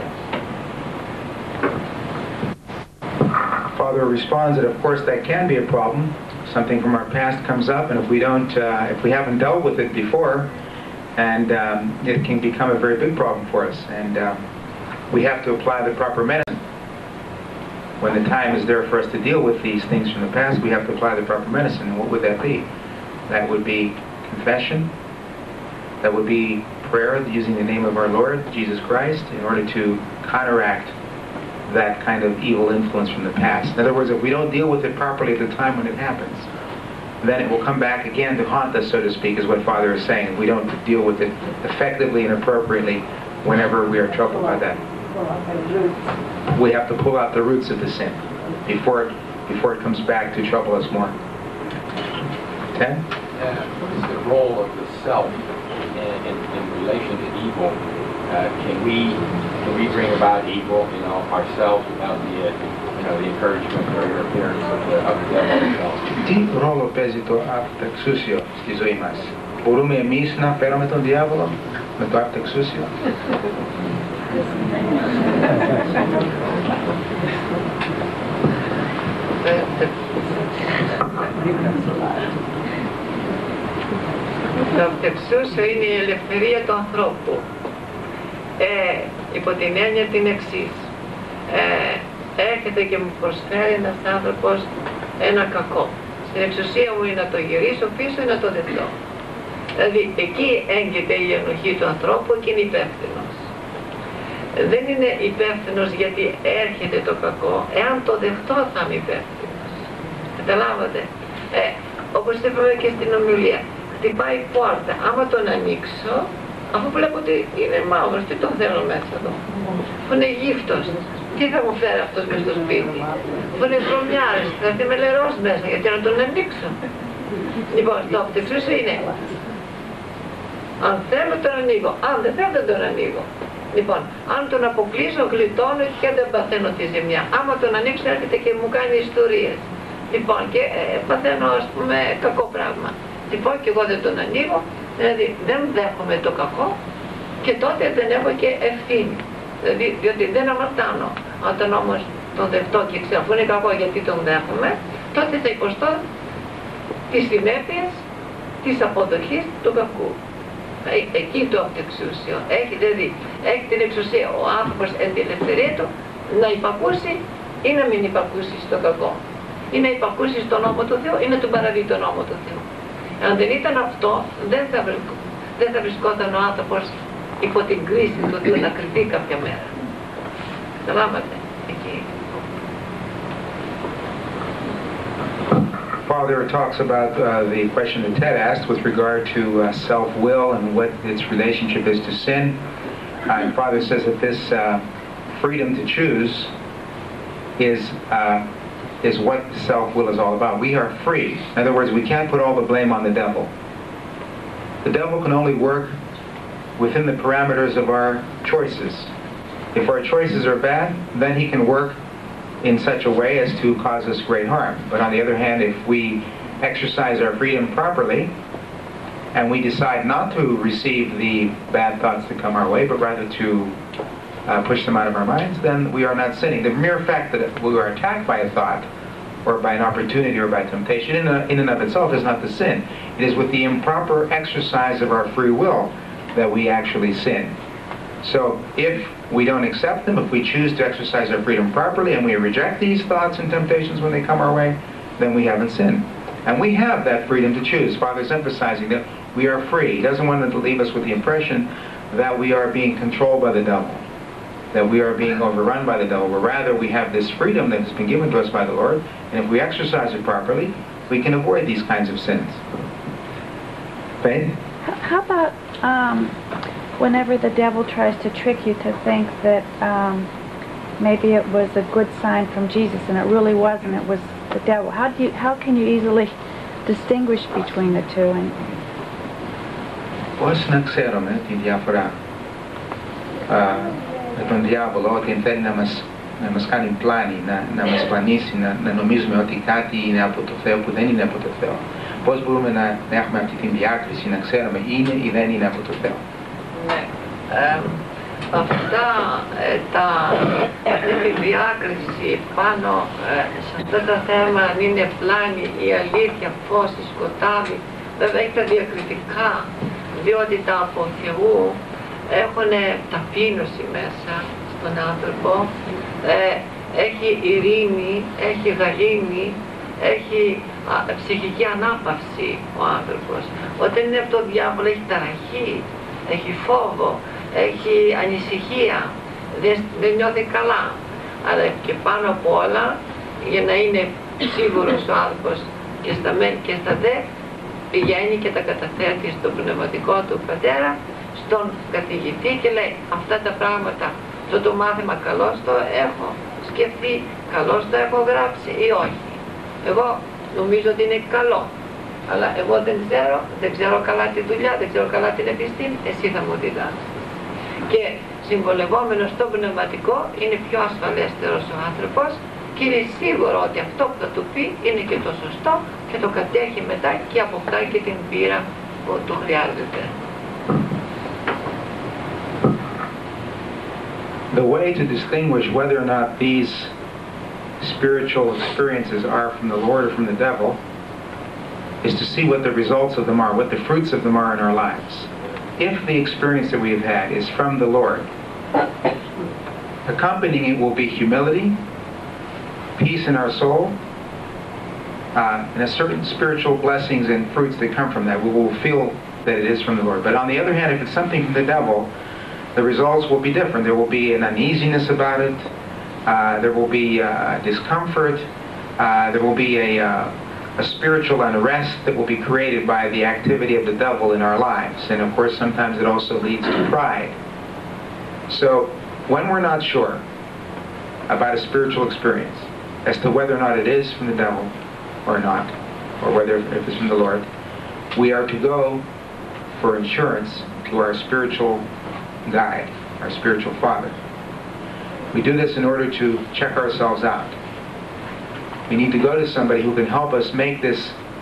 Father responds that of course that can be a problem. Something from our past comes up, and if we don't, uh, if we haven't dealt with it before, and um, it can become a very big problem for us, and um, we have to apply the proper medicine. When the time is there for us to deal with these things from the past, we have to apply the proper medicine. And what would that be? That would be confession. That would be prayer using the name of our Lord Jesus Christ in order to counteract that kind of evil influence from the past. In other words, if we don't deal with it properly at the time when it happens, then it will come back again to haunt us, so to speak, is what Father is saying. If we don't deal with it effectively and appropriately whenever we are troubled by that. We have to pull out the roots of the sin before it, before it comes back to trouble us more. Ten? Uh, what is the role of the self in, in, in relation to evil? Uh, can we can we bring about evil, you know, ourselves without the uh, you know the encouragement or appearance of the, of the devil himself? Τι ρόλο παίζει το αυτεξούσιο στη ζωή μας? Μπορούμε εμείς να φέρουμε τον διάβολο με το αυτεξούσιο? Το αυτεξούσιο είναι η ελευθερία του ανθρώπου. Ε, υπό την έννοια την εξής. Ε, έρχεται και μου προσφέρει ένας άνθρωπος ένα κακό. Στην εξουσία μου είναι να το γυρίσω πίσω ή να το δεχτώ. Δηλαδή εκεί έγκυται η ενοχή του ανθρώπου και είναι υπεύθυνος. Δεν είναι υπεύθυνος γιατί έρχεται το κακό, εάν το δεχτώ θα είμαι υπεύθυνος. Καταλάβατε. Ε, όπως είπαμε και στην ομιλία, χτυπάει η πόρτα. Άμα τον ανοίξω, αφού βλέπω ότι είναι μαύρος, τι τον θέλω μέσα εδώ. Αφού είναι γύφτος, τι θα μου φέρει αυτός μες στο σπίτι. Αφού είναι βρωμιάρης, θα έρθει με λερός μέσα, γιατί να τον ανοίξω. Λοιπόν, το αυτεξούσιο είναι. Αν θέλω τον ανοίγω, αν δεν θέλω δεν τον ανοίγω. Λοιπόν, αν τον αποκλείσω, γλιτώνω και δεν παθαίνω τη ζημιά. Άμα τον ανοίξω έρχεται και μου κάνει ιστορίες. Λοιπόν, και ε, παθαίνω ας πούμε κακό πράγμα. Λοιπόν, και εγώ δεν τον ανοίγω, δηλαδή δεν δέχομαι το κακό και τότε δεν έχω και ευθύνη. Δηλαδή, διότι δεν αμαρτάνω. Όταν όμως τον δεχτώ και ξέρω αφού είναι κακό γιατί τον δέχομαι, τότε θα υποστώ τις συνέπειες της αποδοχής του κακού. Εκεί το αυτεξούσιο. Έχει, δηλαδή, έχει την εξουσία ο άνθρωπος εν την ελευθερία του να υπακούσει ή να μην υπακούσει στο κακό. Ή να υπακούσει στον νόμο του Θεού ή να τον παραβεί τον νόμο του Θεού. Αν δεν ήταν αυτό, δεν θα, βρισκό, δεν θα βρισκόταν ο άνθρωπος υπό την κρίση του Θεού να κρυφτεί κάποια μέρα. Καταλάβατε, εκεί. Father talks about uh, the question that Ted asked with regard to uh, self-will and what its relationship is to sin. Uh, and Father says that this uh, freedom to choose is uh, is what self-will is all about. We are free. In other words, we can't put all the blame on the devil. The devil can only work within the parameters of our choices. If our choices are bad, then he can work in such a way as to cause us great harm. But on the other hand, if we exercise our freedom properly and we decide not to receive the bad thoughts that come our way, but rather to uh, push them out of our minds, then we are not sinning. The mere fact that we are attacked by a thought or by an opportunity or by temptation in, a, in and of itself is not the sin. It is with the improper exercise of our free will that we actually sin. So if we don't accept them, if we choose to exercise our freedom properly and we reject these thoughts and temptations when they come our way, then we haven't sinned. And we have that freedom to choose. Father's emphasizing that we are free. He doesn't want to leave us with the impression that we are being controlled by the devil, that we are being overrun by the devil, but rather we have this freedom that has been given to us by the Lord, and if we exercise it properly, we can avoid these kinds of sins. Faith? How about um, whenever the devil tries to trick you to think that um, maybe it was a good sign from Jesus and it really wasn't, it was the devil. How do you, how can you easily distinguish between the two? And πώς να ξέρουμε τη διαφορά α, με τον διάβολο ότι θέλει να μας, να μας κάνει πλάνη, να, να μας πλανήσει, να, να νομίζουμε ότι κάτι είναι από το Θεό που δεν είναι από το Θεό. Πώς μπορούμε να, να έχουμε αυτή την διάκριση, να ξέρουμε είναι ή δεν είναι από το Θεό. Ναι. Ε, αυτά ε, τα, αυτή τη διάκριση πάνω ε, σε αυτά τα θέματα, αν είναι πλάνη ή αλήθεια, φως ή σκοτάδι, βέβαια έχει τα διακριτικά, διότι τα από Θεού έχουν ταπείνωση μέσα στον άνθρωπο, ε, έχει ειρήνη, έχει γαλήνη, έχει α, ψυχική ανάπαυση ο άνθρωπος. Όταν είναι από τον διάβολο έχει ταραχή, έχει φόβο, έχει ανησυχία, δεν, δεν νιώθει καλά. Αλλά και πάνω απ' όλα, για να είναι σίγουρος ο άνθρωπος και στα μεν και στα δε, πηγαίνει και τα καταθέτει στο πνευματικό του πατέρα, στον καθηγητή και λέει αυτά τα πράγματα, αυτό το μάθημα καλώς το έχω σκεφτεί, καλώς το έχω γράψει ή όχι. Εγώ νομίζω ότι είναι καλό, αλλά εγώ δεν ξέρω, δεν ξέρω καλά τη δουλειά, δεν ξέρω καλά την επιστήμη, εσύ θα μου διδάσεις. Και συμβολευόμενος στο πνευματικό είναι πιο ασφαλέστερος ο άνθρωπος και και είναι σίγουρο ότι αυτό που θα του πει είναι και το σωστό και το κατέχει μετά και αποκτάει και την πείρα που του χρειάζεται. The way to distinguish whether or not these spiritual experiences are from the Lord or from the devil is to see what the results of them are, what the fruits of them are in our lives. If the experience that we have had is from the Lord, accompanying it will be humility, peace in our soul, uh, and a certain spiritual blessings and fruits that come from that. We will feel that it is from the Lord. But on the other hand, if it's something from the devil, the results will be different. There will be an uneasiness about it. Uh, there will be uh, discomfort. Uh, there will be a, uh, a spiritual unrest that will be created by the activity of the devil in our lives. And of course, sometimes it also leads to pride. So, when we're not sure about a spiritual experience as to whether or not it is from the devil or not, or whether if it's from the Lord, we are to go for insurance to our spiritual guide, our spiritual father. We do this in order to check ourselves out. We need to go to somebody who can help us make this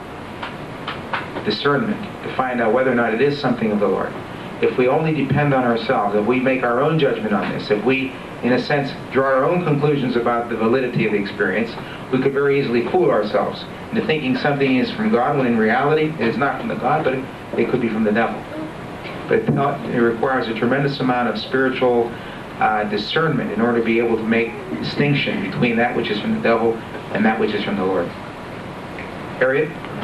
discernment to find out whether or not it is something of the Lord. If we only depend on ourselves, if we make our own judgment on this, if we, in a sense, draw our own conclusions about the validity of the experience, we could very easily fool ourselves into thinking something is from God when in reality it is not from the God, but it, it could be from the devil. But it requires a tremendous amount of spiritual uh, discernment in order to be able to make distinction between that which is from the devil and that which is from the Lord. Harriet?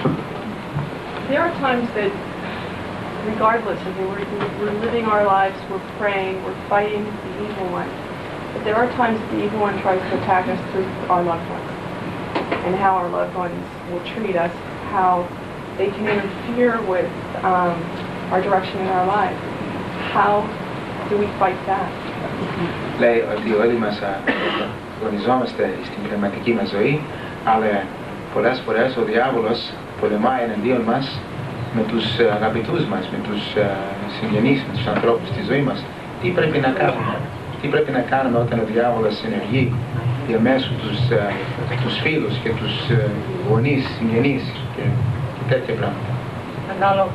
There are times that, regardless, I mean, we're, we're living our lives, we're praying, we're fighting the evil one. But there are times that the evil one tries to attack us through our loved ones, and how our loved ones will treat us, how they can interfere with um, our direction in our lives. How do we fight that? Λέει ότι όλοι μας αγωνιζόμαστε στην πνευματική μας ζωή, αλλά πολλές φορές ο διάβολος πολεμάει εναντίον μας με τους αγαπητούς μας, με τους συγγενείς, με τους ανθρώπους στη ζωή μας. Τι πρέπει να κάνουμε, τι πρέπει να κάνουμε όταν ο διάβολος ενεργεί διαμέσου τους, τους φίλους και τους γονείς, συγγενείς και, και τέτοια πράγματα. Ανάλογα,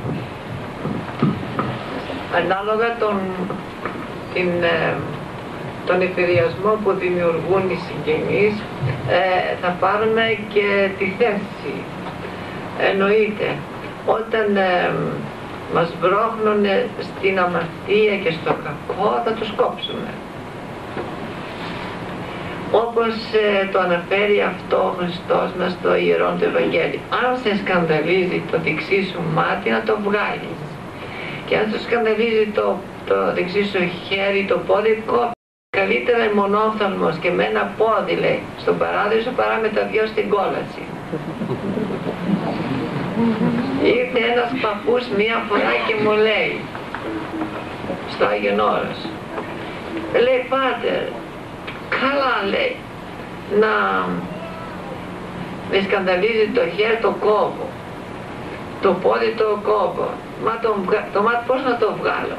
ανάλογα τον, την, τον εφηδιασμό που δημιουργούν οι συγγενείς, ε, θα πάρουμε και τη θέση. Εννοείται, όταν ε, μας μπρόχνουν στην αμαρτία και στο κακό, θα τους κόψουμε. Όπως ε, το αναφέρει αυτό ο Χριστός μας στο Ιερόν του Ευαγγέλιο. Αν σε σκανδαλίζει το δεξί σου μάτι, να το βγάλεις. Και αν σε σκανδαλίζει το, το δεξί σου χέρι, το πόδι, κόψει. Καλύτερα μονόφθαλμος και με ένα πόδι, λέει, στον παράδεισο παρά με τα δυο στην κόλαση. Ήρθε ένας παππούς μία φορά και μου λέει, στο Άγιον Όρος, λέει, πάτερ, καλά, λέει, να με σκανδαλίζει το χέρι, το κόβω, το πόδι, το κόβω, μα το, το μάτι πώς να το βγάλω.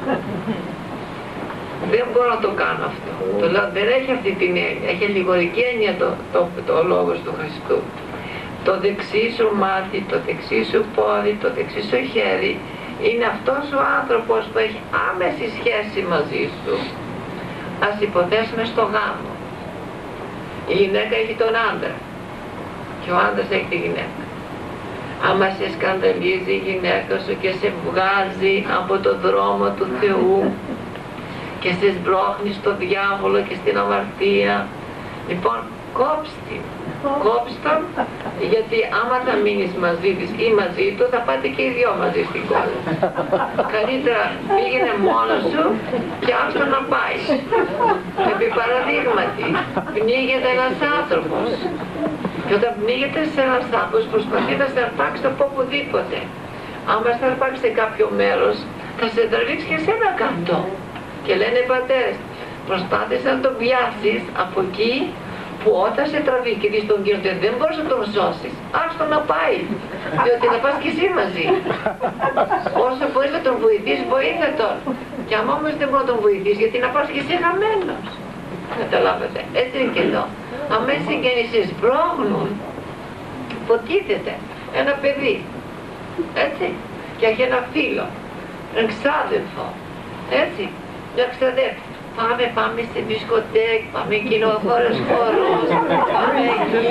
Δεν μπορώ να το κάνω αυτό. Το λέω, δεν έχει αυτή την έννοια, έχει λιγορική έννοια το, το, το, το λόγος του Χριστού. Το δεξί σου μάτι, το δεξί σου πόδι, το δεξί σου χέρι είναι αυτός ο άνθρωπος που έχει άμεση σχέση μαζί σου. Ας υποθέσουμε στο γάμο. Η γυναίκα έχει τον άντρα και ο άντρας έχει τη γυναίκα. Άμα σε σκανδαλίζει η γυναίκα σου και σε βγάζει από το δρόμο του Θεού και σε σμπρώχνει στο διάβολο και στην αμαρτία, λοιπόν, κόψ' την. Κόψ' τον, γιατί άμα θα μείνεις μαζί της ή μαζί του, θα πάτε και οι δυο μαζί στην κόλλα. Καλύτερα πήγαινε μόνος σου και άστο να πάει. Επί παραδείγματι, πνίγεται ένας άνθρωπος. Και όταν πνίγεται σε ένας άνθρωπος, προσπαθεί να σε αρπάξει από οπουδήποτε. Άμα σε αρπάξει σε κάποιο μέρος, θα σε τραβήξει και σένα κάτω. Και λένε οι πατέρες, προσπάθησε να τον πιάσεις από εκεί που όταν σε τραβεί και δεις τον Κύριο δεν μπορείς να τον σώσεις. Άστο να πάει, διότι θα πας και εσύ μαζί. Όσο μπορείς να τον βοηθήσεις, βοήθα τον. Και άμα όμως δεν μπορεί να τον βοηθήσεις, γιατί να πας και εσύ χαμένος. Καταλάβατε, έτσι είναι και εδώ. άμα οι συγγενείς σπρώχνουν, υποτίθεται ένα παιδί, έτσι, και έχει ένα φίλο, ένα ξάδερφο, έτσι, μια ξαδέρφη. Πάμε, πάμε στη δισκοτέκ, πάμε κοινόφορες χώρους, πάμε εκεί.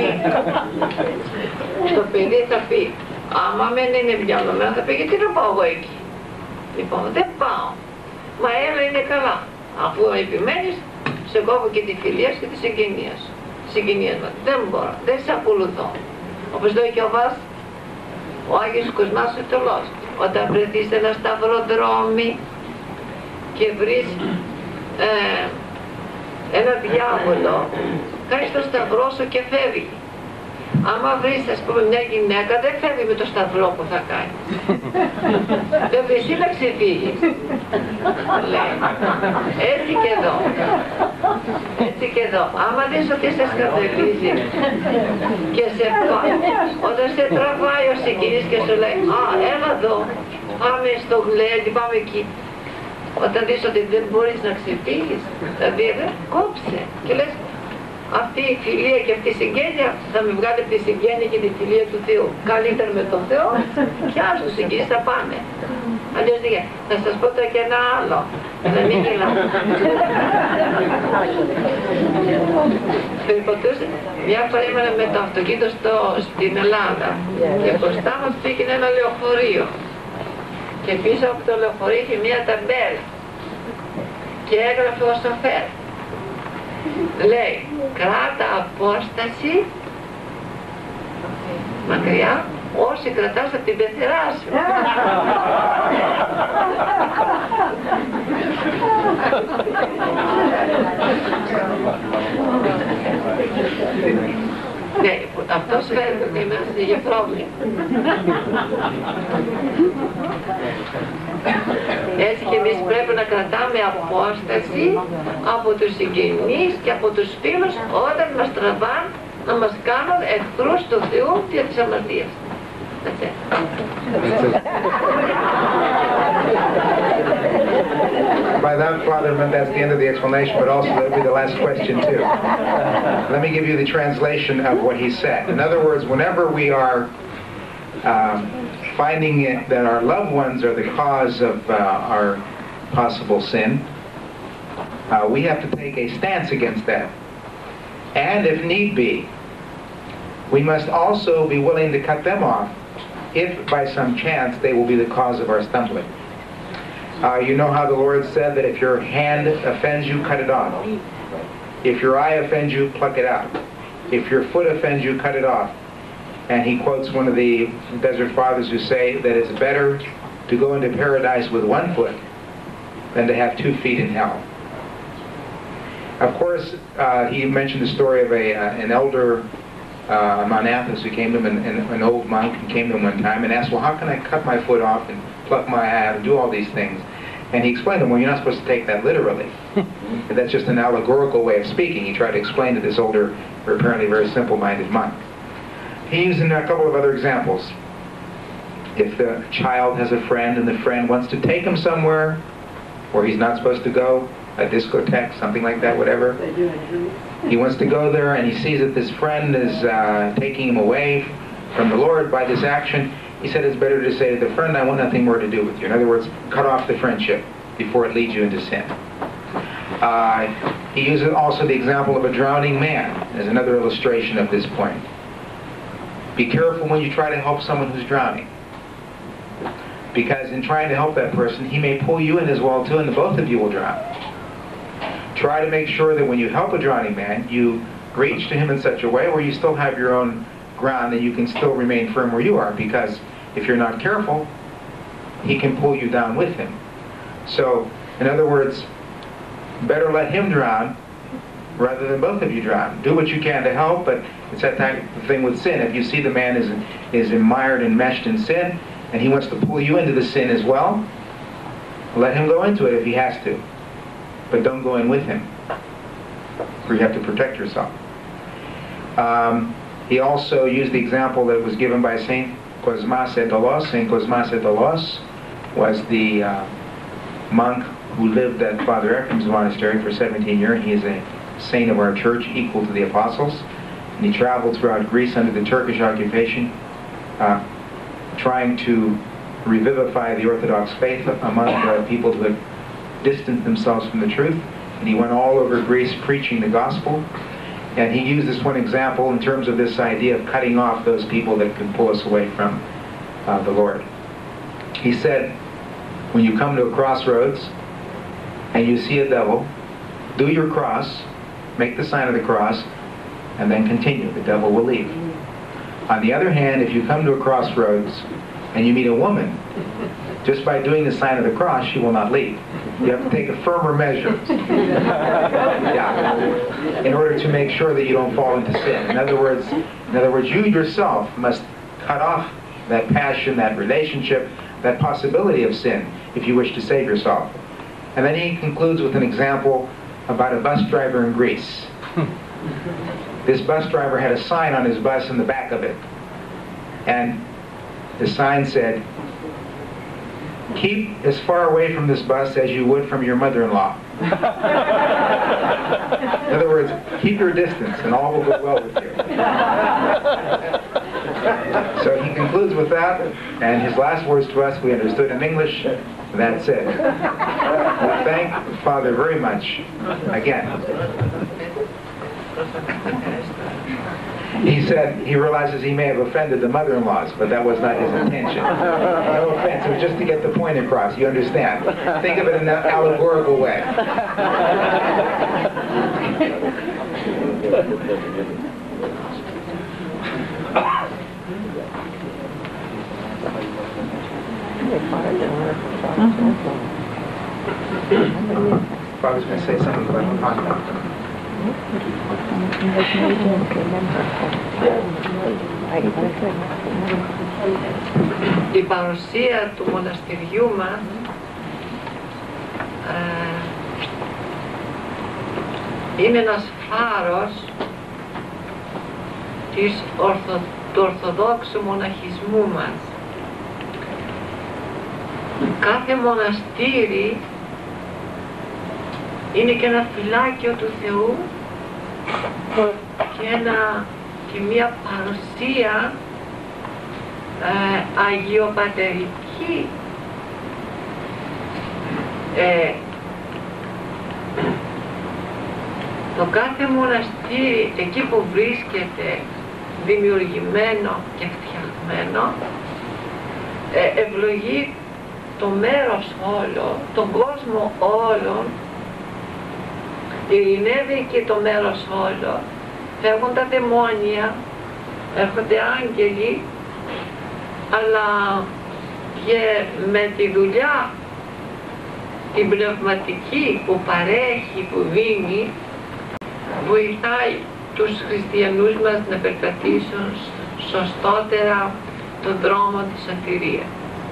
Το παιδί θα πει, άμα δεν είναι διαλωμένο, θα πει, γιατί να πάω εγώ εκεί. Λοιπόν, δεν πάω. Μα έλα είναι καλά. Αφού επιμένεις, σε κόβω και τη φιλία και τη συγγενεία. Συγγενεία μας. Δεν μπορώ, δεν σε ακολουθώ. Όπως λέει και ο Βάς, ο Άγιος Κοσμάς ο Τολός. Όταν βρεθείς σε ένα σταυροδρόμι και βρεις ε, ένα διάβολο, κάνεις το σταυρό σου και φεύγει. Άμα βρεις, ας πούμε, μια γυναίκα, δεν φεύγει με το σταυρό που θα κάνει. Δεν βρεις τι να ξεφύγεις. Λέει. Έτσι και εδώ. Έτσι και εδώ. Άμα δεις ότι σε σκανδαλίζει και σε πάει, όταν σε τραβάει ο συγγενής και σου λέει, α, έλα εδώ, πάμε στο γλέντι, πάμε εκεί. Όταν δεις ότι δεν μπορείς να ξεφύγεις, δηλαδή κόψε και λες, αυτή η φιλία και αυτή η συγγένεια θα με βγάλει από τη συγγένεια και τη φιλία του Θεού. Καλύτερα με τον Θεό και άλλους συγγενείς θα πάνε. Αλλιώς δεν γίνεται. Θα σας πω τώρα και ένα άλλο, να μην γελάω. Περιποτούσε, μια φορά ήμουν με το αυτοκίνητο στο, στην Ελλάδα και μπροστά μας πήγαινε ένα λεωφορείο. Και πίσω από το λεωφορείο είχε μια ταμπέλα και έγραφε ο σοφέρ. Λέει, κράτα απόσταση μακριά όσοι κρατάς από την πεθερά σου. Ναι, αυτός φαίνεται ότι είμαστε για πρόβλημα. Έτσι και εμείς πρέπει να κρατάμε απόσταση από τους συγγενείς και από τους φίλους όταν μας τραβάν να μας κάνουν εχθρούς του Θεού και της αμαρτίας. By that, Father, that's the end of the explanation, but also that will be the last question too. Let me give you the translation of what he said. In other words, whenever we are um, finding it that our loved ones are the cause of uh, our possible sin, uh, we have to take a stance against that. And if need be, we must also be willing to cut them off if by some chance they will be the cause of our stumbling. Uh, you know how the Lord said that if your hand offends you, cut it off. If your eye offends you, pluck it out. If your foot offends you, cut it off. And he quotes one of the Desert Fathers who say that it's better to go into paradise with one foot than to have two feet in hell. Of course, uh, he mentioned the story of a, uh, an elder uh, Mount Athos who came to him, an, an old monk who came to him one time and asked, well, how can I cut my foot off and pluck my eye out and do all these things? And he explained to him, well, you're not supposed to take that literally. That's just an allegorical way of speaking. He tried to explain to this older, or apparently very simple-minded monk. He used in a couple of other examples. If the child has a friend and the friend wants to take him somewhere where he's not supposed to go, a discotheque, something like that, whatever. He wants to go there and he sees that this friend is uh, taking him away from the Lord by this action. He said it's better to say to the friend, I want nothing more to do with you. In other words, cut off the friendship before it leads you into sin. Uh, he uses also the example of a drowning man as another illustration of this point. Be careful when you try to help someone who's drowning. Because in trying to help that person, he may pull you in as well too, and the both of you will drown. Try to make sure that when you help a drowning man, you reach to him in such a way where you still have your own ground and you can still remain firm where you are, because if you're not careful, he can pull you down with him. So, in other words, better let him drown rather than both of you drown. Do what you can to help, but it's that type of thing with sin. If you see the man is, is mired and meshed in sin, and he wants to pull you into the sin as well, let him go into it if he has to. But don't go in with him, for you have to protect yourself. Um, he also used the example that was given by Saint Cosmas et Dolos. Saint Cosmas et Dolos was the uh, monk who lived at Father Ephraim's monastery for seventeen years. He is a saint of our church, equal to the apostles. And he traveled throughout Greece under the Turkish occupation, uh, trying to revivify the Orthodox faith among uh, people who had distanced themselves from the truth. And he went all over Greece preaching the gospel. And he used this one example in terms of this idea of cutting off those people that could pull us away from uh, the Lord. He said, when you come to a crossroads and you see a devil, do your cross, make the sign of the cross, and then continue. The devil will leave. On the other hand, if you come to a crossroads and you meet a woman, just by doing the sign of the cross, she will not leave. You have to take a firmer measure. Yeah. In order to make sure that you don't fall into sin. In other words, in other words, you yourself must cut off that passion, that relationship, that possibility of sin, if you wish to save yourself. And then he concludes with an example about a bus driver in Greece. This bus driver had a sign on his bus in the back of it. And the sign said, "Keep as far away from this bus as you would from your mother-in-law." In other words, keep your distance and all will go well with you. So he concludes with that, and his last words to us we understood in English. That's it. We thank Father very much again. He said he realizes he may have offended the mother-in-laws, but that was not his intention. No offense, it was just to get the point across, you understand. Think of it in an allegorical way. Father's going to say something about the conduct. Η παρουσία του μοναστηριού μας ε, είναι ένας φάρος της ορθο, του ορθοδόξου μοναχισμού μας. Κάθε μοναστήρι είναι και ένα φυλάκιο του Θεού και, ένα, και μια παρουσία ε, αγιοπατερική. Ε, το κάθε μοναστήρι εκεί που βρίσκεται δημιουργημένο και φτιαγμένο ε, ευλογεί το μέρος όλο, τον κόσμο όλον, ειρηνεύει και το μέρος όλο, φεύγουν τα δαιμόνια, έρχονται άγγελοι, αλλά και με τη δουλειά την πνευματική που παρέχει, που δίνει, βοηθάει τους χριστιανούς μας να περπατήσουν σωστότερα τον δρόμο της σωτηρίας.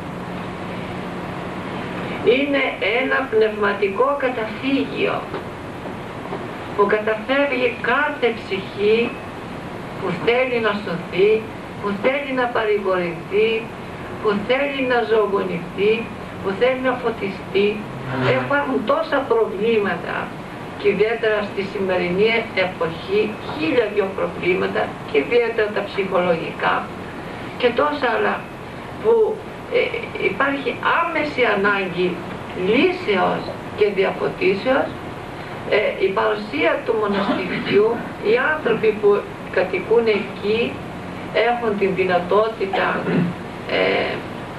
Είναι ένα πνευματικό καταφύγιο που καταφεύγει κάθε ψυχή που θέλει να σωθεί, που θέλει να παρηγορηθεί, που θέλει να ζωογονηθεί, που θέλει να φωτιστεί. Υπάρχουν τόσα προβλήματα και ιδιαίτερα στη σημερινή εποχή, χίλια δυο προβλήματα και ιδιαίτερα τα ψυχολογικά και τόσα άλλα που ε, υπάρχει άμεση ανάγκη λύσεως και διαφωτίσεως. Ε, η παρουσία του μοναστηριού, οι άνθρωποι που κατοικούν εκεί έχουν την δυνατότητα, ε,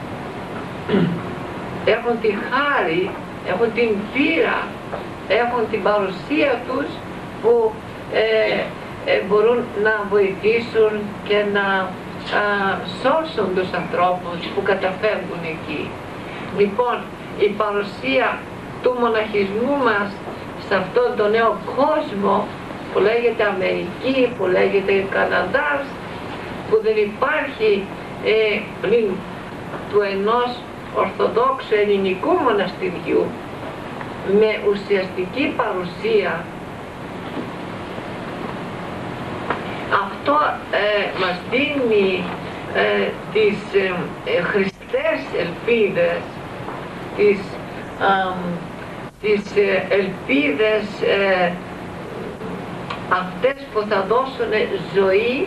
έχουν τη χάρη, έχουν την πείρα, έχουν την παρουσία τους που ε, ε, μπορούν να βοηθήσουν και να α, σώσουν τους ανθρώπους που καταφεύγουν εκεί. Λοιπόν, η παρουσία του μοναχισμού μας σε αυτόν τον νέο κόσμο που λέγεται Αμερική, που λέγεται Καναδάς, που δεν υπάρχει ε, πλην του ενός ορθοδόξου ελληνικού μοναστηριού με ουσιαστική παρουσία. Αυτό ε, μας δίνει ε, τις ε, ε, χριστές ελπίδες, τις, ε, τις ε, ελπίδες ε, αυτές που θα δώσουν ζωή,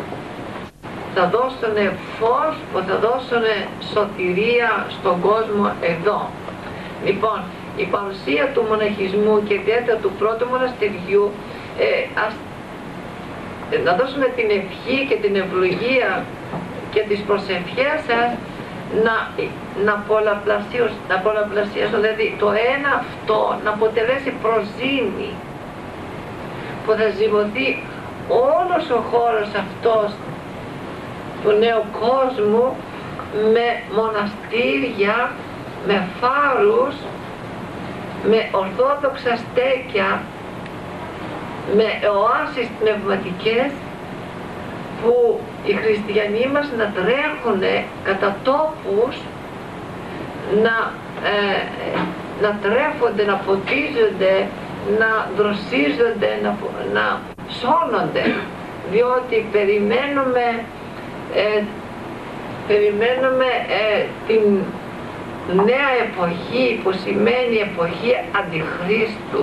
θα δώσουν φως, που θα δώσουν σωτηρία στον κόσμο εδώ. Λοιπόν, η παρουσία του μοναχισμού και ιδιαίτερα του πρώτου μοναστεριού, ε, ας, ε, να δώσουμε την ευχή και την ευλογία και τις προσευχές σας να, να πολλαπλασιάσουν, να πολλαπλασιάσουν, δηλαδή το ένα αυτό να αποτελέσει προζήμη που θα ζυμωθεί όλος ο χώρος αυτός του νέου κόσμου με μοναστήρια, με φάρους, με ορθόδοξα στέκια, με οάσεις πνευματικές, που οι χριστιανοί μας να τρέχουν κατά τόπους, να, ε, να τρέφονται, να ποτίζονται, να δροσίζονται, να, να σώνονται, διότι περιμένουμε, ε, περιμένουμε ε, την νέα εποχή που σημαίνει εποχή Αντιχρίστου.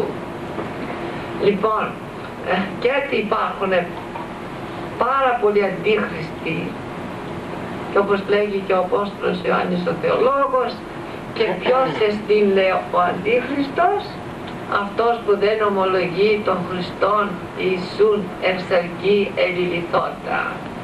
Λοιπόν, ε, και έτσι υπάρχουν πάρα πολλοί αντίχριστοι, και όπως λέγει και ο Απόστολος Ιωάννης ο Θεολόγος, και ποιος εστίν, λέει, ο Αντίχριστος? Αυτός που δεν ομολογεί τον Χριστόν Ιησούν εξαρκή ελιληθότα.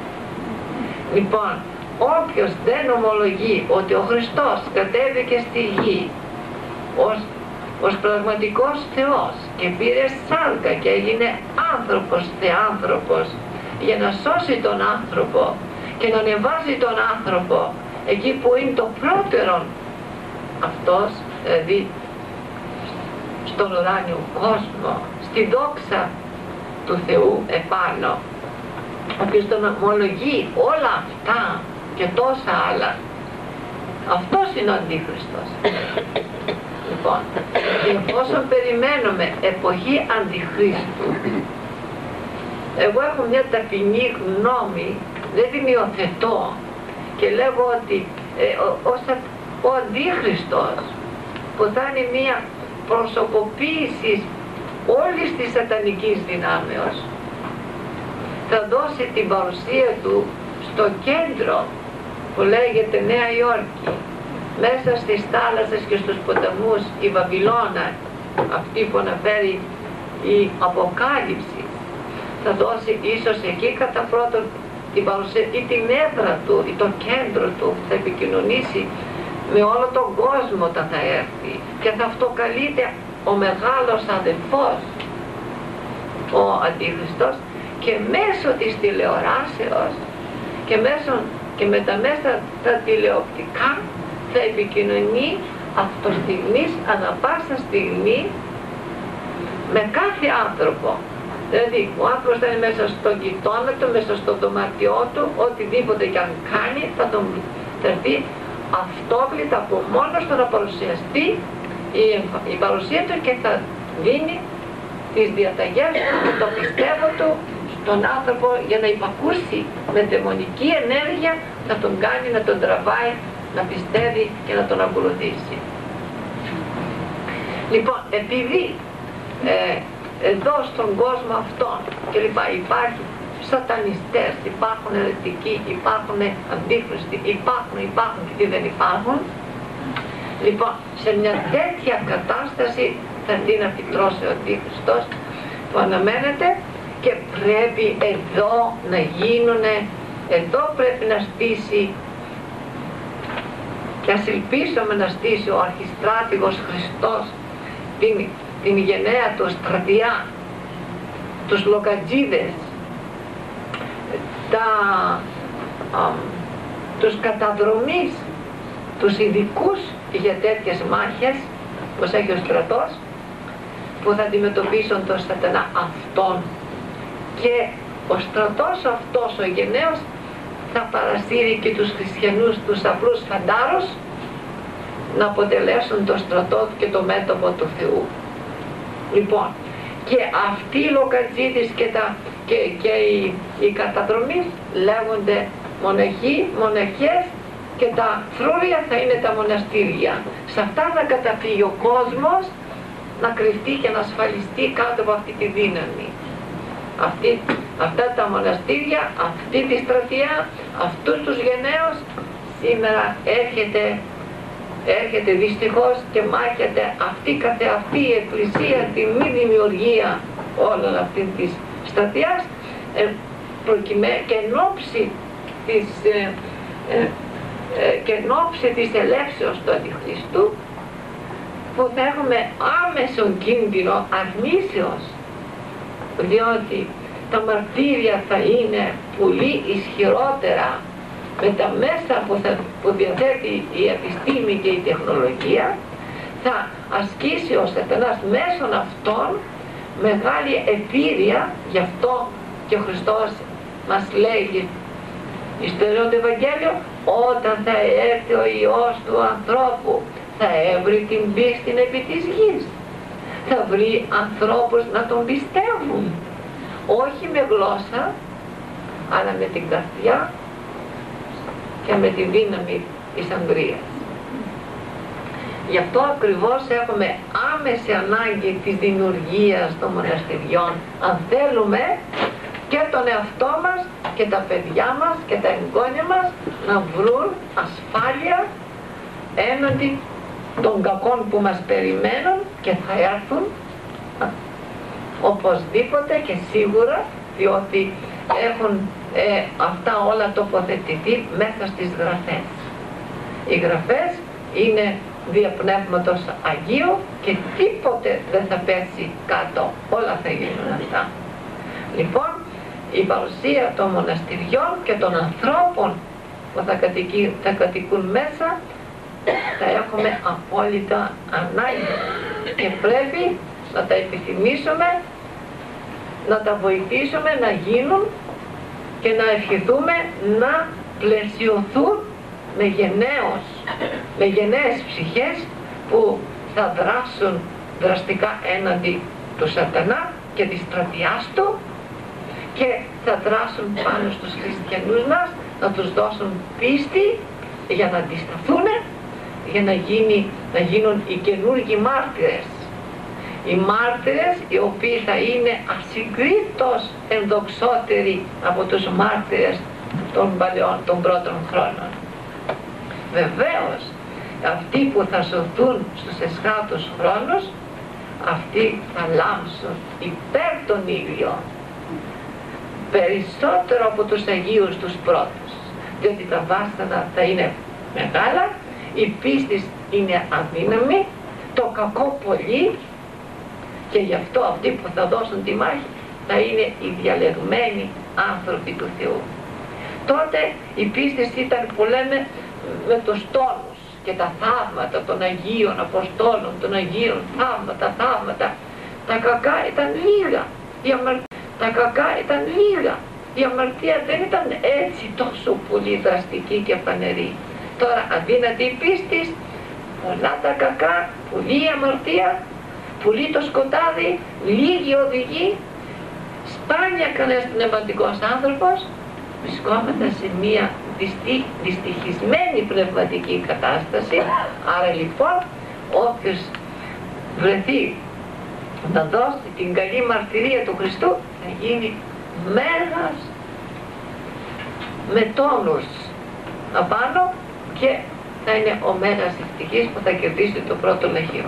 Λοιπόν, όποιος δεν ομολογεί ότι ο Χριστός κατέβηκε στη γη ως, ως πραγματικός Θεός και πήρε σάρκα και έγινε άνθρωπος, θεάνθρωπος, για να σώσει τον άνθρωπο και να ανεβάζει τον άνθρωπο εκεί που είναι το πρώτερο αυτός, δηλαδή στον ουράνιο κόσμο, στη δόξα του Θεού επάνω, ο οποίος τον ομολογεί όλα αυτά και τόσα άλλα. Αυτός είναι ο Αντίχριστος. Λοιπόν, εφόσον περιμένουμε εποχή Αντιχρίστου, εγώ έχω μια ταπεινή γνώμη, δεν την υιοθετώ, και λέγω ότι ε, ο, ο, ο Αντίχριστος, που θα είναι μια προσωποποίηση όλης της σατανικής δυνάμεως, θα δώσει την παρουσία του στο κέντρο που λέγεται Νέα Υόρκη, μέσα στις θάλασσες και στους ποταμούς, η Βαβυλώνα, αυτή που αναφέρει η Αποκάλυψη, θα δώσει ίσως εκεί κατά πρώτον την παρουσία ή την έδρα του ή το κέντρο του, θα επικοινωνήσει με όλο τον κόσμο όταν θα έρθει και θα αυτοκαλείται ο μεγάλος αδελφός, ο Αντίχριστος, και μέσω της τηλεοράσεως και, μέσω, και με τα μέσα τα τηλεοπτικά θα επικοινωνεί αυτοστιγμής ανα πάσα στιγμή με κάθε άνθρωπο. Δηλαδή ο άνθρωπος θα είναι μέσα στον γειτόνα του, μέσα στο δωμάτιό του, οτιδήποτε και αν κάνει θα τον θα έρθει αυτόβλητα από μόνος του να παρουσιαστεί η, η παρουσία του και θα δίνει τις διαταγές του και το πιστεύω του στον άνθρωπο για να υπακούσει με δαιμονική ενέργεια, να τον κάνει, να τον τραβάει, να πιστεύει και να τον ακολουθήσει. Λοιπόν, επειδή ε, εδώ στον κόσμο αυτόν και λοιπά υπάρχει σατανιστές, υπάρχουν αιρετικοί, υπάρχουν αντίχριστοι, υπάρχουν, υπάρχουν και τι δεν υπάρχουν, λοιπόν, σε μια τέτοια κατάσταση θα έρθει να φυτρώσει ο Αντίχριστος που αναμένεται και πρέπει εδώ να γίνουνε, εδώ πρέπει να στήσει, και ας ελπίσουμε να στήσει ο αρχιστράτηγος Χριστός την, την γενναία του στρατιά, τους λοκατζίδες, τα, α, τους καταδρομείς, τους ειδικούς για τέτοιες μάχες, όπως έχει ο στρατός, που θα αντιμετωπίσουν τον σατανά αυτόν, και ο στρατός αυτός ο γενναίος θα παρασύρει και τους χριστιανούς, τους απλούς φαντάρους, να αποτελέσουν το στρατό και το μέτωπο του Θεού. Λοιπόν, και αυτοί οι λοκατζίδες και, τα, και, και οι, οι καταδρομείς λέγονται μοναχοί, μοναχές, και τα φρούρια θα είναι τα μοναστήρια. Σε αυτά θα καταφύγει ο κόσμος να κρυφτεί και να ασφαλιστεί κάτω από αυτή τη δύναμη. αυτή, αυτά τα μοναστήρια, αυτή τη στρατεία, αυτούς τους γενναίους, σήμερα έρχεται, έρχεται δυστυχώς και μάχεται αυτή καθεαυτή η Εκκλησία, τη μη δημιουργία όλων αυτήν της στρατείας, ε, προκειμέ- και εν ώψη της, ε, ε, ε, και εν ώψη της ελεύσεως του Αντιχριστού, που θα έχουμε άμεσον κίνδυνο αρνήσεως, διότι τα μαρτύρια θα είναι πολύ ισχυρότερα με τα μέσα που, θα, που διαθέτει η επιστήμη και η τεχνολογία. Θα ασκήσει ο Σατανάς μέσων αυτών μεγάλη επίρρεια. Γι' αυτό και ο Χριστός μας λέγει στο Ιερό του Ευαγγέλιο, όταν θα έρθει ο Υιός του ανθρώπου θα έβρει την πίστη επί της γης, θα βρει ανθρώπους να τον πιστεύουν, όχι με γλώσσα αλλά με την καρδιά και με τη δύναμη της αγκρίας. Γι' αυτό ακριβώς έχουμε άμεση ανάγκη της δημιουργίας των μοναστηριών, αν θέλουμε και τον εαυτό μας και τα παιδιά μας και τα εγγόνια μας να βρουν ασφάλεια έναντι των κακών που μας περιμένουν και θα έρθουν οπωσδήποτε και σίγουρα, διότι έχουν ε, αυτά όλα τοποθετηθεί μέσα στις γραφές. Οι γραφές είναι δια Πνεύματος Αγίου και τίποτε δεν θα πέσει κάτω, όλα θα γίνουν αυτά. Λοιπόν, η παρουσία των μοναστηριών και των ανθρώπων που θα, κατοικεί, θα κατοικούν μέσα θα έχουμε απόλυτα ανάγκη και πρέπει να τα επιθυμήσουμε, να τα βοηθήσουμε να γίνουν και να ευχηθούμε να πλαισιωθούν με γενναίος, με γενναίες ψυχές που θα δράσουν δραστικά έναντι του Σατανά και της στρατιάς του και θα δράσουν πάνω στους χριστιανούς μας, να τους δώσουν πίστη για να αντισταθούν, για να, γίνει, να γίνουν οι καινούργοι μάρτυρες. Οι μάρτυρες οι οποίοι θα είναι ασυγκρίτως ενδοξότεροι από τους μάρτυρες των παλαιών, των πρώτων χρόνων. Βεβαίως, αυτοί που θα σωθούν στους εσχάτους χρόνους, αυτοί θα λάμψουν υπέρ των ίδιων, περισσότερο από τους Αγίους τους πρώτους, διότι τα βάσανα θα είναι μεγάλα, η πίστη είναι αδύναμη, το κακό πολύ, και γι' αυτό αυτοί που θα δώσουν τη μάχη θα είναι οι διαλεγμένοι άνθρωποι του Θεού. Τότε η πίστη ήταν που λέμε με τους τόνους και τα θαύματα των Αγίων Αποστόλων, των Αγίων θαύματα, θαύματα. Τα κακά ήταν λίγα, η αμαρ... τα κακά ήταν λίγα, η αμαρτία δεν ήταν έτσι τόσο πολύ δραστική και φανερή. Τώρα αδύνατη η πίστη, πολλά τα κακά, πολύ η αμαρτία, πολύ το σκοτάδι, λίγη οδηγή, σπάνια κανένας πνευματικός άνθρωπος, βρισκόμαστε σε μία δυστι... δυστυχισμένη πνευματική κατάσταση. Άρα λοιπόν όποιος βρεθεί να δώσει την καλή μαρτυρία του Χριστού θα γίνει μέγας με τόνους απάνω και θα είναι ο μέγας ευτυχής που θα κερδίσει το πρώτο λαχείο.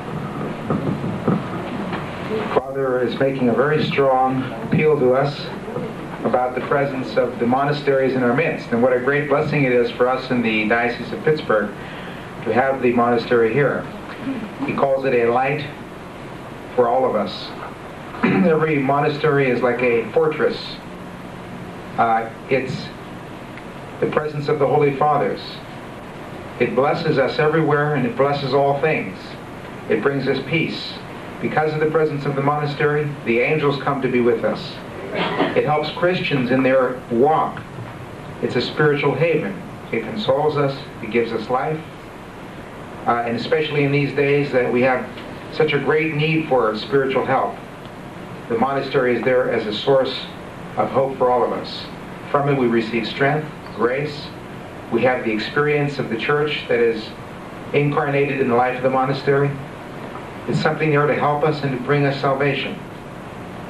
Father is making a very strong appeal to us about the presence of the monasteries in our midst, and what a great blessing it is for us in the Diocese of Pittsburgh to have the monastery here. He calls it a light for all of us. Every monastery is like a fortress. Uh, it's the presence of the Holy Fathers. It blesses us everywhere, and it blesses all things. It brings us peace. Because of the presence of the monastery, the angels come to be with us. It helps Christians in their walk. It's a spiritual haven. It consoles us, it gives us life, uh, and especially in these days that we have such a great need for spiritual help. The monastery is there as a source of hope for all of us. From it we receive strength, grace. We have the experience of the church that is incarnated in the life of the monastery. It's something there to help us and to bring us salvation.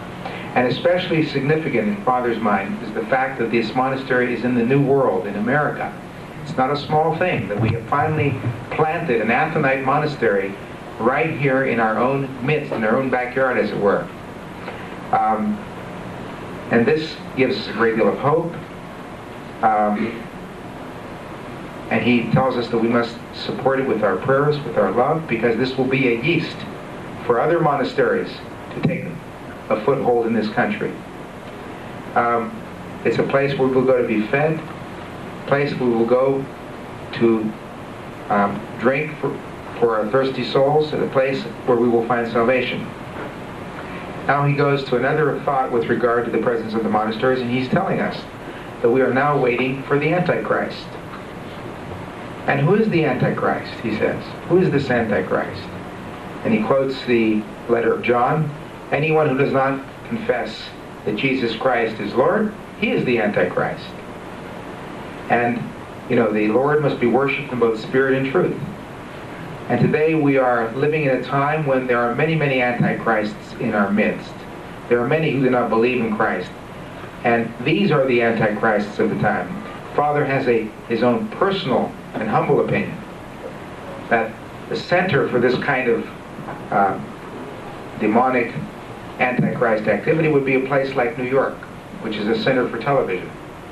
And especially significant in Father's mind is the fact that this monastery is in the New World, in America. It's not a small thing that we have finally planted an Athonite monastery right here in our own midst, in our own backyard, as it were. Um, and this gives us a great deal of hope. Um, and he tells us that we must support it with our prayers, with our love, because this will be a yeast for other monasteries to take a foothold in this country. Um, it's a place where we will go to be fed, a place where we will go to um, drink for, for our thirsty souls, and a place where we will find salvation. Now he goes to another thought with regard to the presence of the monasteries, and he's telling us that we are now waiting for the Antichrist. And who is the Antichrist, he says? Who is this Antichrist? And he quotes the letter of John. Anyone who does not confess that Jesus Christ is Lord, he is the Antichrist. And, you know, the Lord must be worshipped in both spirit and truth. And today we are living in a time when there are many, many Antichrists in our midst. There are many who do not believe in Christ. And these are the Antichrists of the time. Father has a his own personal and humble opinion that the center for this kind of uh, demonic Antichrist activity would be a place like New York, which is a center for television.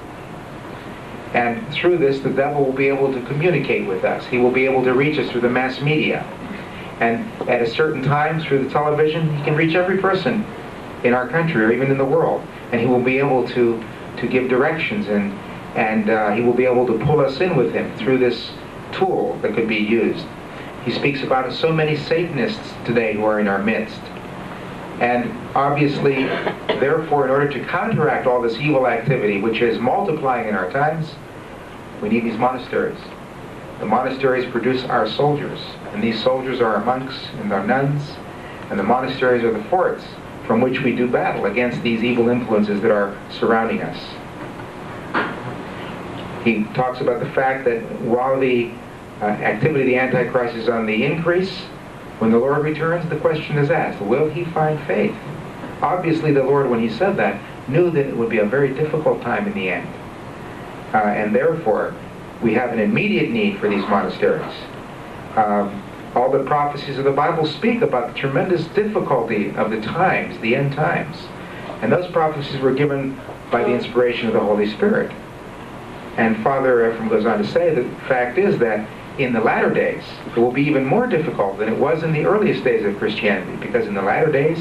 And through this, the devil will be able to communicate with us. He will be able to reach us through the mass media. And at a certain time, through the television, he can reach every person in our country or even in the world. And he will be able to, to give directions, and, and uh, he will be able to pull us in with him through this tool that could be used. He speaks about so many Satanists today who are in our midst. And obviously, therefore, in order to counteract all this evil activity, which is multiplying in our times, we need these monasteries. The monasteries produce our soldiers, and these soldiers are our monks and our nuns, and the monasteries are the forts from which we do battle against these evil influences that are surrounding us. He talks about the fact that while the uh, activity of the Antichrist is on the increase, when the Lord returns, the question is asked, will he find faith? Obviously, the Lord, when he said that, knew that it would be a very difficult time in the end. Uh, and therefore, we have an immediate need for these monasteries. Um, all the prophecies of the Bible speak about the tremendous difficulty of the times, the end times. And those prophecies were given by the inspiration of the Holy Spirit. And Father Ephraim goes on to say that the fact is that in the latter days, it will be even more difficult than it was in the earliest days of Christianity, because in the latter days,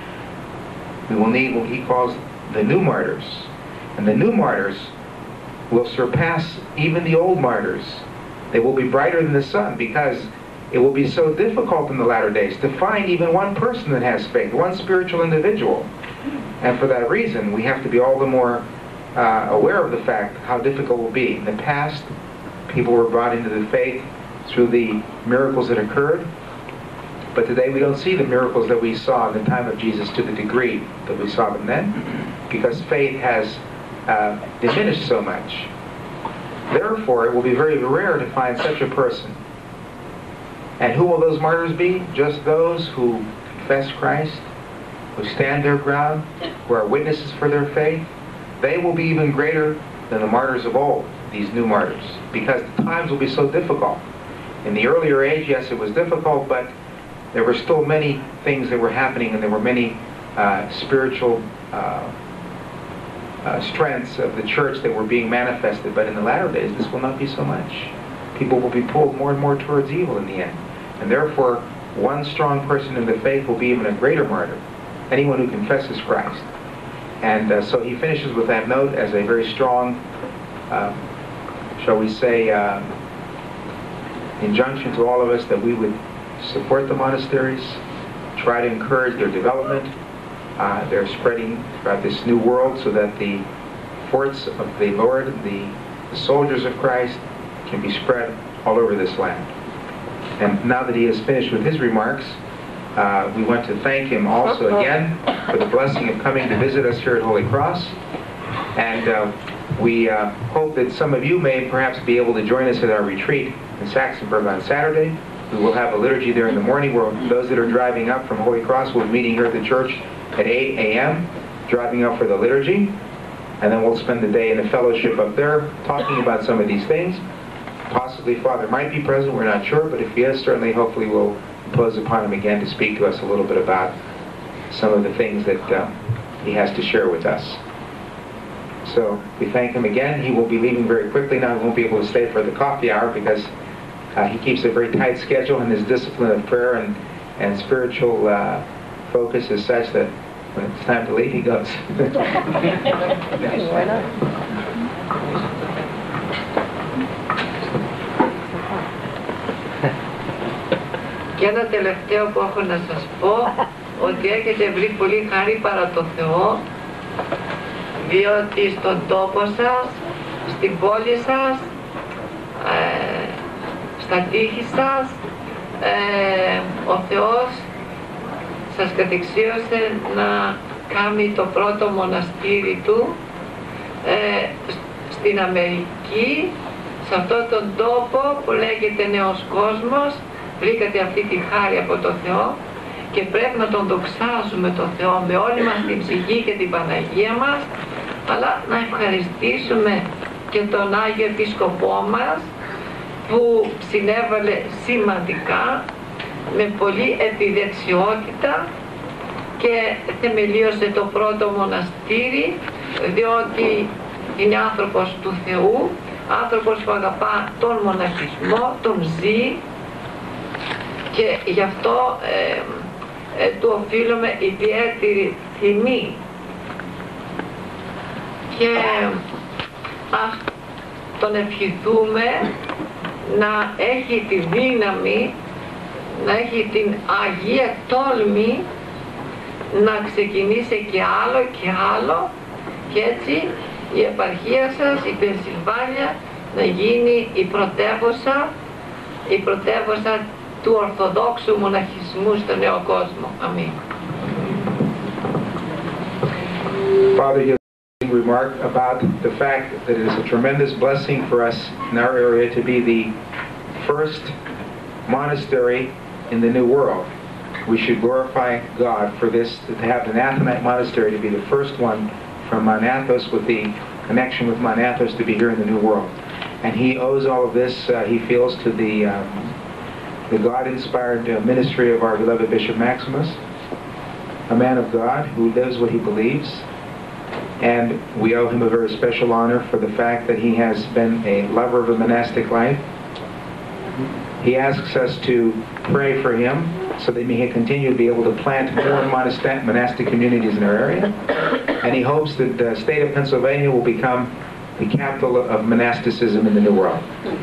we will need what he calls the new martyrs. And the new martyrs will surpass even the old martyrs. They will be brighter than the sun, because it will be so difficult in the latter days to find even one person that has faith, one spiritual individual. And for that reason, we have to be all the more uh, aware of the fact how difficult it will be. In the past, people were brought into the faith through the miracles that occurred, but today we don't see the miracles that we saw in the time of Jesus to the degree that we saw them then, because faith has uh, diminished so much. Therefore, it will be very rare to find such a person. And who will those martyrs be? Just those who confess Christ, who stand their ground, who are witnesses for their faith. They will be even greater than the martyrs of old, these new martyrs, because the times will be so difficult. In the earlier age, yes, it was difficult, but there were still many things that were happening, and there were many uh, spiritual uh, uh, strengths of the church that were being manifested. But in the latter days, this will not be so much. People will be pulled more and more towards evil in the end. And therefore, one strong person in the faith will be even a greater martyr, anyone who confesses Christ. And uh, so he finishes with that note as a very strong, uh, shall we say, uh, injunction to all of us that we would support the monasteries, try to encourage their development. Uh, they're spreading throughout this new world so that the forts of the Lord, the, the soldiers of Christ, can be spread all over this land. And now that he has finished with his remarks, uh, we want to thank him also again for the blessing of coming to visit us here at Holy Cross. And uh, we uh, hope that some of you may perhaps be able to join us at our retreat in Saxonburg on Saturday. We will have a liturgy there in the morning where those that are driving up from Holy Cross will be meeting here at the church at eight a m driving up for the liturgy, and then we'll spend the day in the fellowship up there talking about some of these things. Possibly Father might be present, we're not sure, but if he is, certainly, hopefully we'll impose upon him again to speak to us a little bit about some of the things that uh, he has to share with us. So we thank him again. He will be leaving very quickly now. He won't be able to stay for the coffee hour because uh, he keeps a very tight schedule, and his discipline of prayer and, and spiritual uh, focus is such that when it's time to leave, he goes. Why not? Και ένα τελευταίο που έχω να σας πω, ότι έχετε βρει πολύ χάρη παρά το Θεό, διότι στον τόπο σας, στην πόλη σας, ε, στα τείχη σας, ε, ο Θεός σας κατεξίωσε να κάνει το πρώτο μοναστήρι του ε, στην Αμερική, σε αυτόν τον τόπο που λέγεται Νέος Κόσμος. Βρήκατε αυτή τη χάρη από το Θεό και πρέπει να τον δοξάζουμε το Θεό με όλη μας την ψυχή και την Παναγία μας, αλλά να ευχαριστήσουμε και τον Άγιο Επίσκοπό μας που συνέβαλε σημαντικά με πολλή επιδεξιότητα και θεμελίωσε το πρώτο μοναστήρι, διότι είναι άνθρωπος του Θεού, άνθρωπος που αγαπά τον μοναχισμό, τον ζει, και γι' αυτό ε, ε, του οφείλουμε ιδιαίτερη τιμή. Και ας τον ευχηθούμε να έχει τη δύναμη, να έχει την Αγία τόλμη να ξεκινήσει και άλλο και άλλο, και έτσι η επαρχία σας, η Πενσιλβάνια, να γίνει η πρωτεύουσα, η πρωτεύουσα του Ορθοδόξου μοναχισμού στον νέο κόσμο. Αμήν. Father, you remarked about the fact that it is a tremendous blessing for us in our area to be the first monastery in the New World. We should glorify God for this, to have the Anathonite Monastery to be the first one from Mount Athos, with the connection with Mount Athos, to be here in the New World. And he owes all of this, uh, he feels, to the um, the God-inspired uh, ministry of our beloved Bishop Maximus, a man of God who lives what he believes, and we owe him a very special honor for the fact that he has been a lover of a monastic life. He asks us to pray for him so that he may continue to be able to plant more monastic, monastic communities in our area, and he hopes that the state of Pennsylvania will become the capital of monasticism in the New World.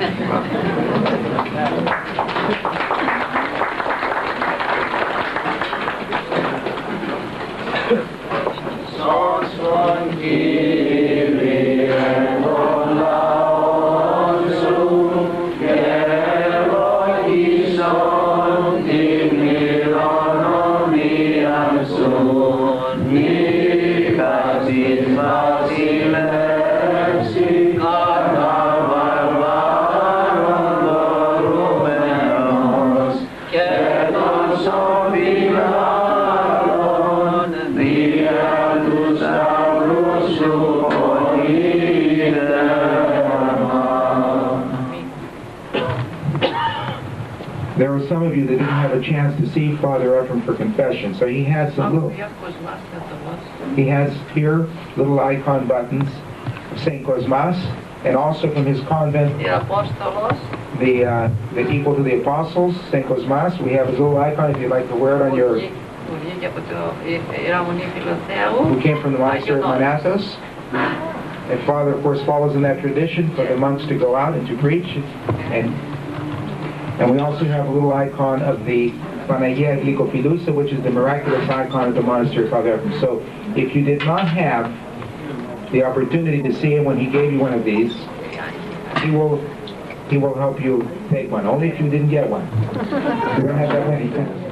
There were some of you that didn't have a chance to see Father Ephraim for confession, so he has some little, he has here little icon buttons of Saint Cosmas, and also from his convent, the, uh, the equal to the apostles, Saint Cosmas. We have his little icon if you'd like to wear it on your, who came from the monastery of Mount Athos. And Father, of course, follows in that tradition for the monks to go out and to preach. And And we also have a little icon of the Panagia Glycopilusa, which is the miraculous icon of the monastery of Father Ephraim. So if you did not have the opportunity to see him when he gave you one of these, he will he will help you take one. Only if you didn't get one. You don't have that many.